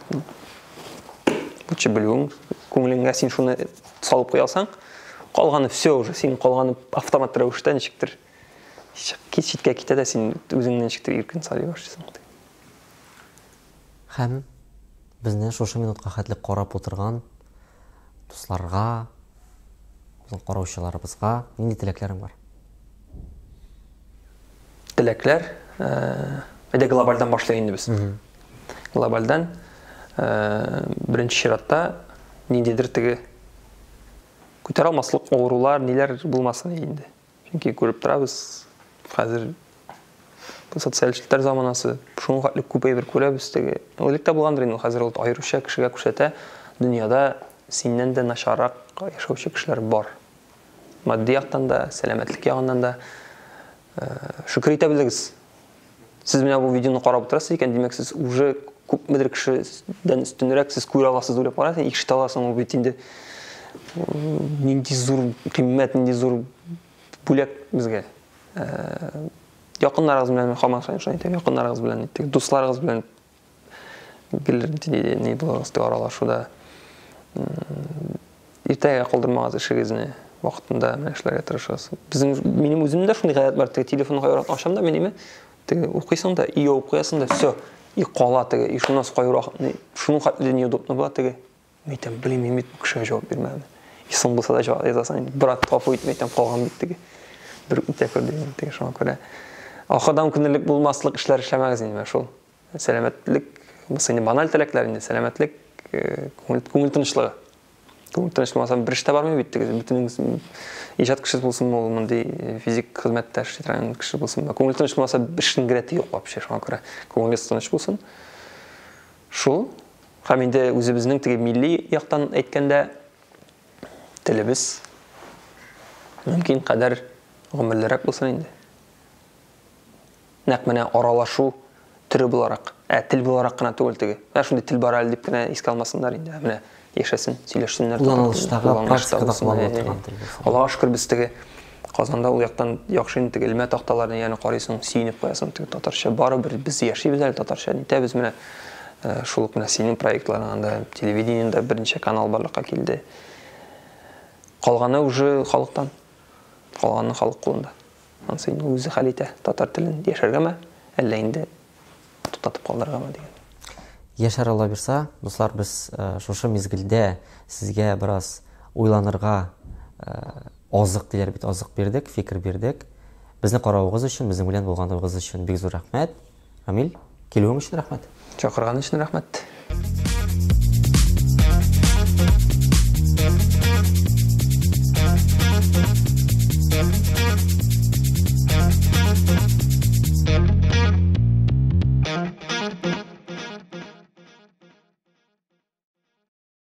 Бу белүң, күңелеңгә син шуны салып куясаң, калганы все уже, син калганы автомат рәвештә ничектер читкә китә дә син үзеңнән ничектер иркен сайлый башлыйсың. Һәм безне шушы минутка хәтлек карап утырган дусларга, безнең караучыларыбызга нинди теләкләрең бар? Теләкләр, әйдә глобальдан башлый инде без. Глобальдан беренче чиратта ниндидер теге күтәрә алмаслык авырулар, ниләр булмасын инде. Чөнки күреп торабыз, хәзер социаль челтәр заманасы, шуның хәтлек күпәйбер күрәбез теге. Электә булгандыр инде хәзер ул аеруча кешегә күрсәтә, дөньяда синнән дә начаррак яшәүче кешеләр бар. Матди яктан да, сәламәтлек ягыннан да шөкер итә белегез. Сез менә бу видеоны карап торасыз икән, димәк сез уже күпмедер кешедән өстенрәк сез күрә аласыз дип карасыз, ишетә аласыз ул бит инде нинди зур кыйммәт, нинди зур бүләк безгә. Якыннарыгыз белән һаман шуны әйтәм, якыннарыгыз белән, дусларыгыз белән гел ни булыгыз дип аралашуда иртәгә калдырмагыз эшегезне, вакытында эшләргә тырышасыз. Минем үземдә шундый гадәт бар, телефонны кайрак ачам да, минеме теге укыйсың да, и укыясың да, все, и кала теге, и шуннан кайрак, шуның хәтле неудобно була теге. Мен әйтәм, белмим, мин кешегә җавап бирмәдем. И соң булса да җавап язасың, брат, гафу ит, әйтәм, калган бит теге. Бер үтә күрдем теге шуңа күрә. Ахырдан күнелек булмаслык эшләр эшләмәгез инде шул. Сәламәтлек, булса инде баналь теләкләр инде, сәламәтлек, күңел тынычлыгы. Күңел тынычлыгы булмаса бер эштә бармый бит теге. Бүтәнегез иҗат кеше булсын, ул мондый физик хезмәттә эшләгән кеше булсын. Күңел тыныч булмаса эшнең гәрәте юк вообще шуңа күрә. Күңелегез тыныч булсын. Шул. Һәм инде үзебезнең теге милли яктан әйткәндә телебез мөмкин кадәр гомерлерәк булсын инде. Нәкъ менә аралашу түрі буларак, тел буларак кына түгел теге. Менә шундый тел бар әле дип кенә искә алмасыннар инде. Менә яшәсен, сөйләшсеннәр. Уланыштагы практикада кулланылып торган тел булсын. Аллага шөкер без теге Казанда ул яктан яхшы инде теге илмә такталарны яны карыйсың, сөйнеп куясың теге татарча барыбер без яшибез әле татарча. Нитәбез менә шул ук менә синең проектларыңда, телевидениедә берничә канал барлыкка килде. Калганы уже халыктан. Калганы халык кулында. ансайын өзі халите татар тілін яшәргә ме, әллә инде туктатып калдырырга ма деген. Яшар ала бирса, дуслар, без шушы мизгилдә сезгә бераз уйланырга азык диләр бит, азык бирдек, фикер бирдек. Безне каравыгыз өчен, безнең белән булганлыгыгыз өчен бик зур рәхмәт. Рамил, килүең өчен рәхмәт. Чакырган өчен рәхмәт.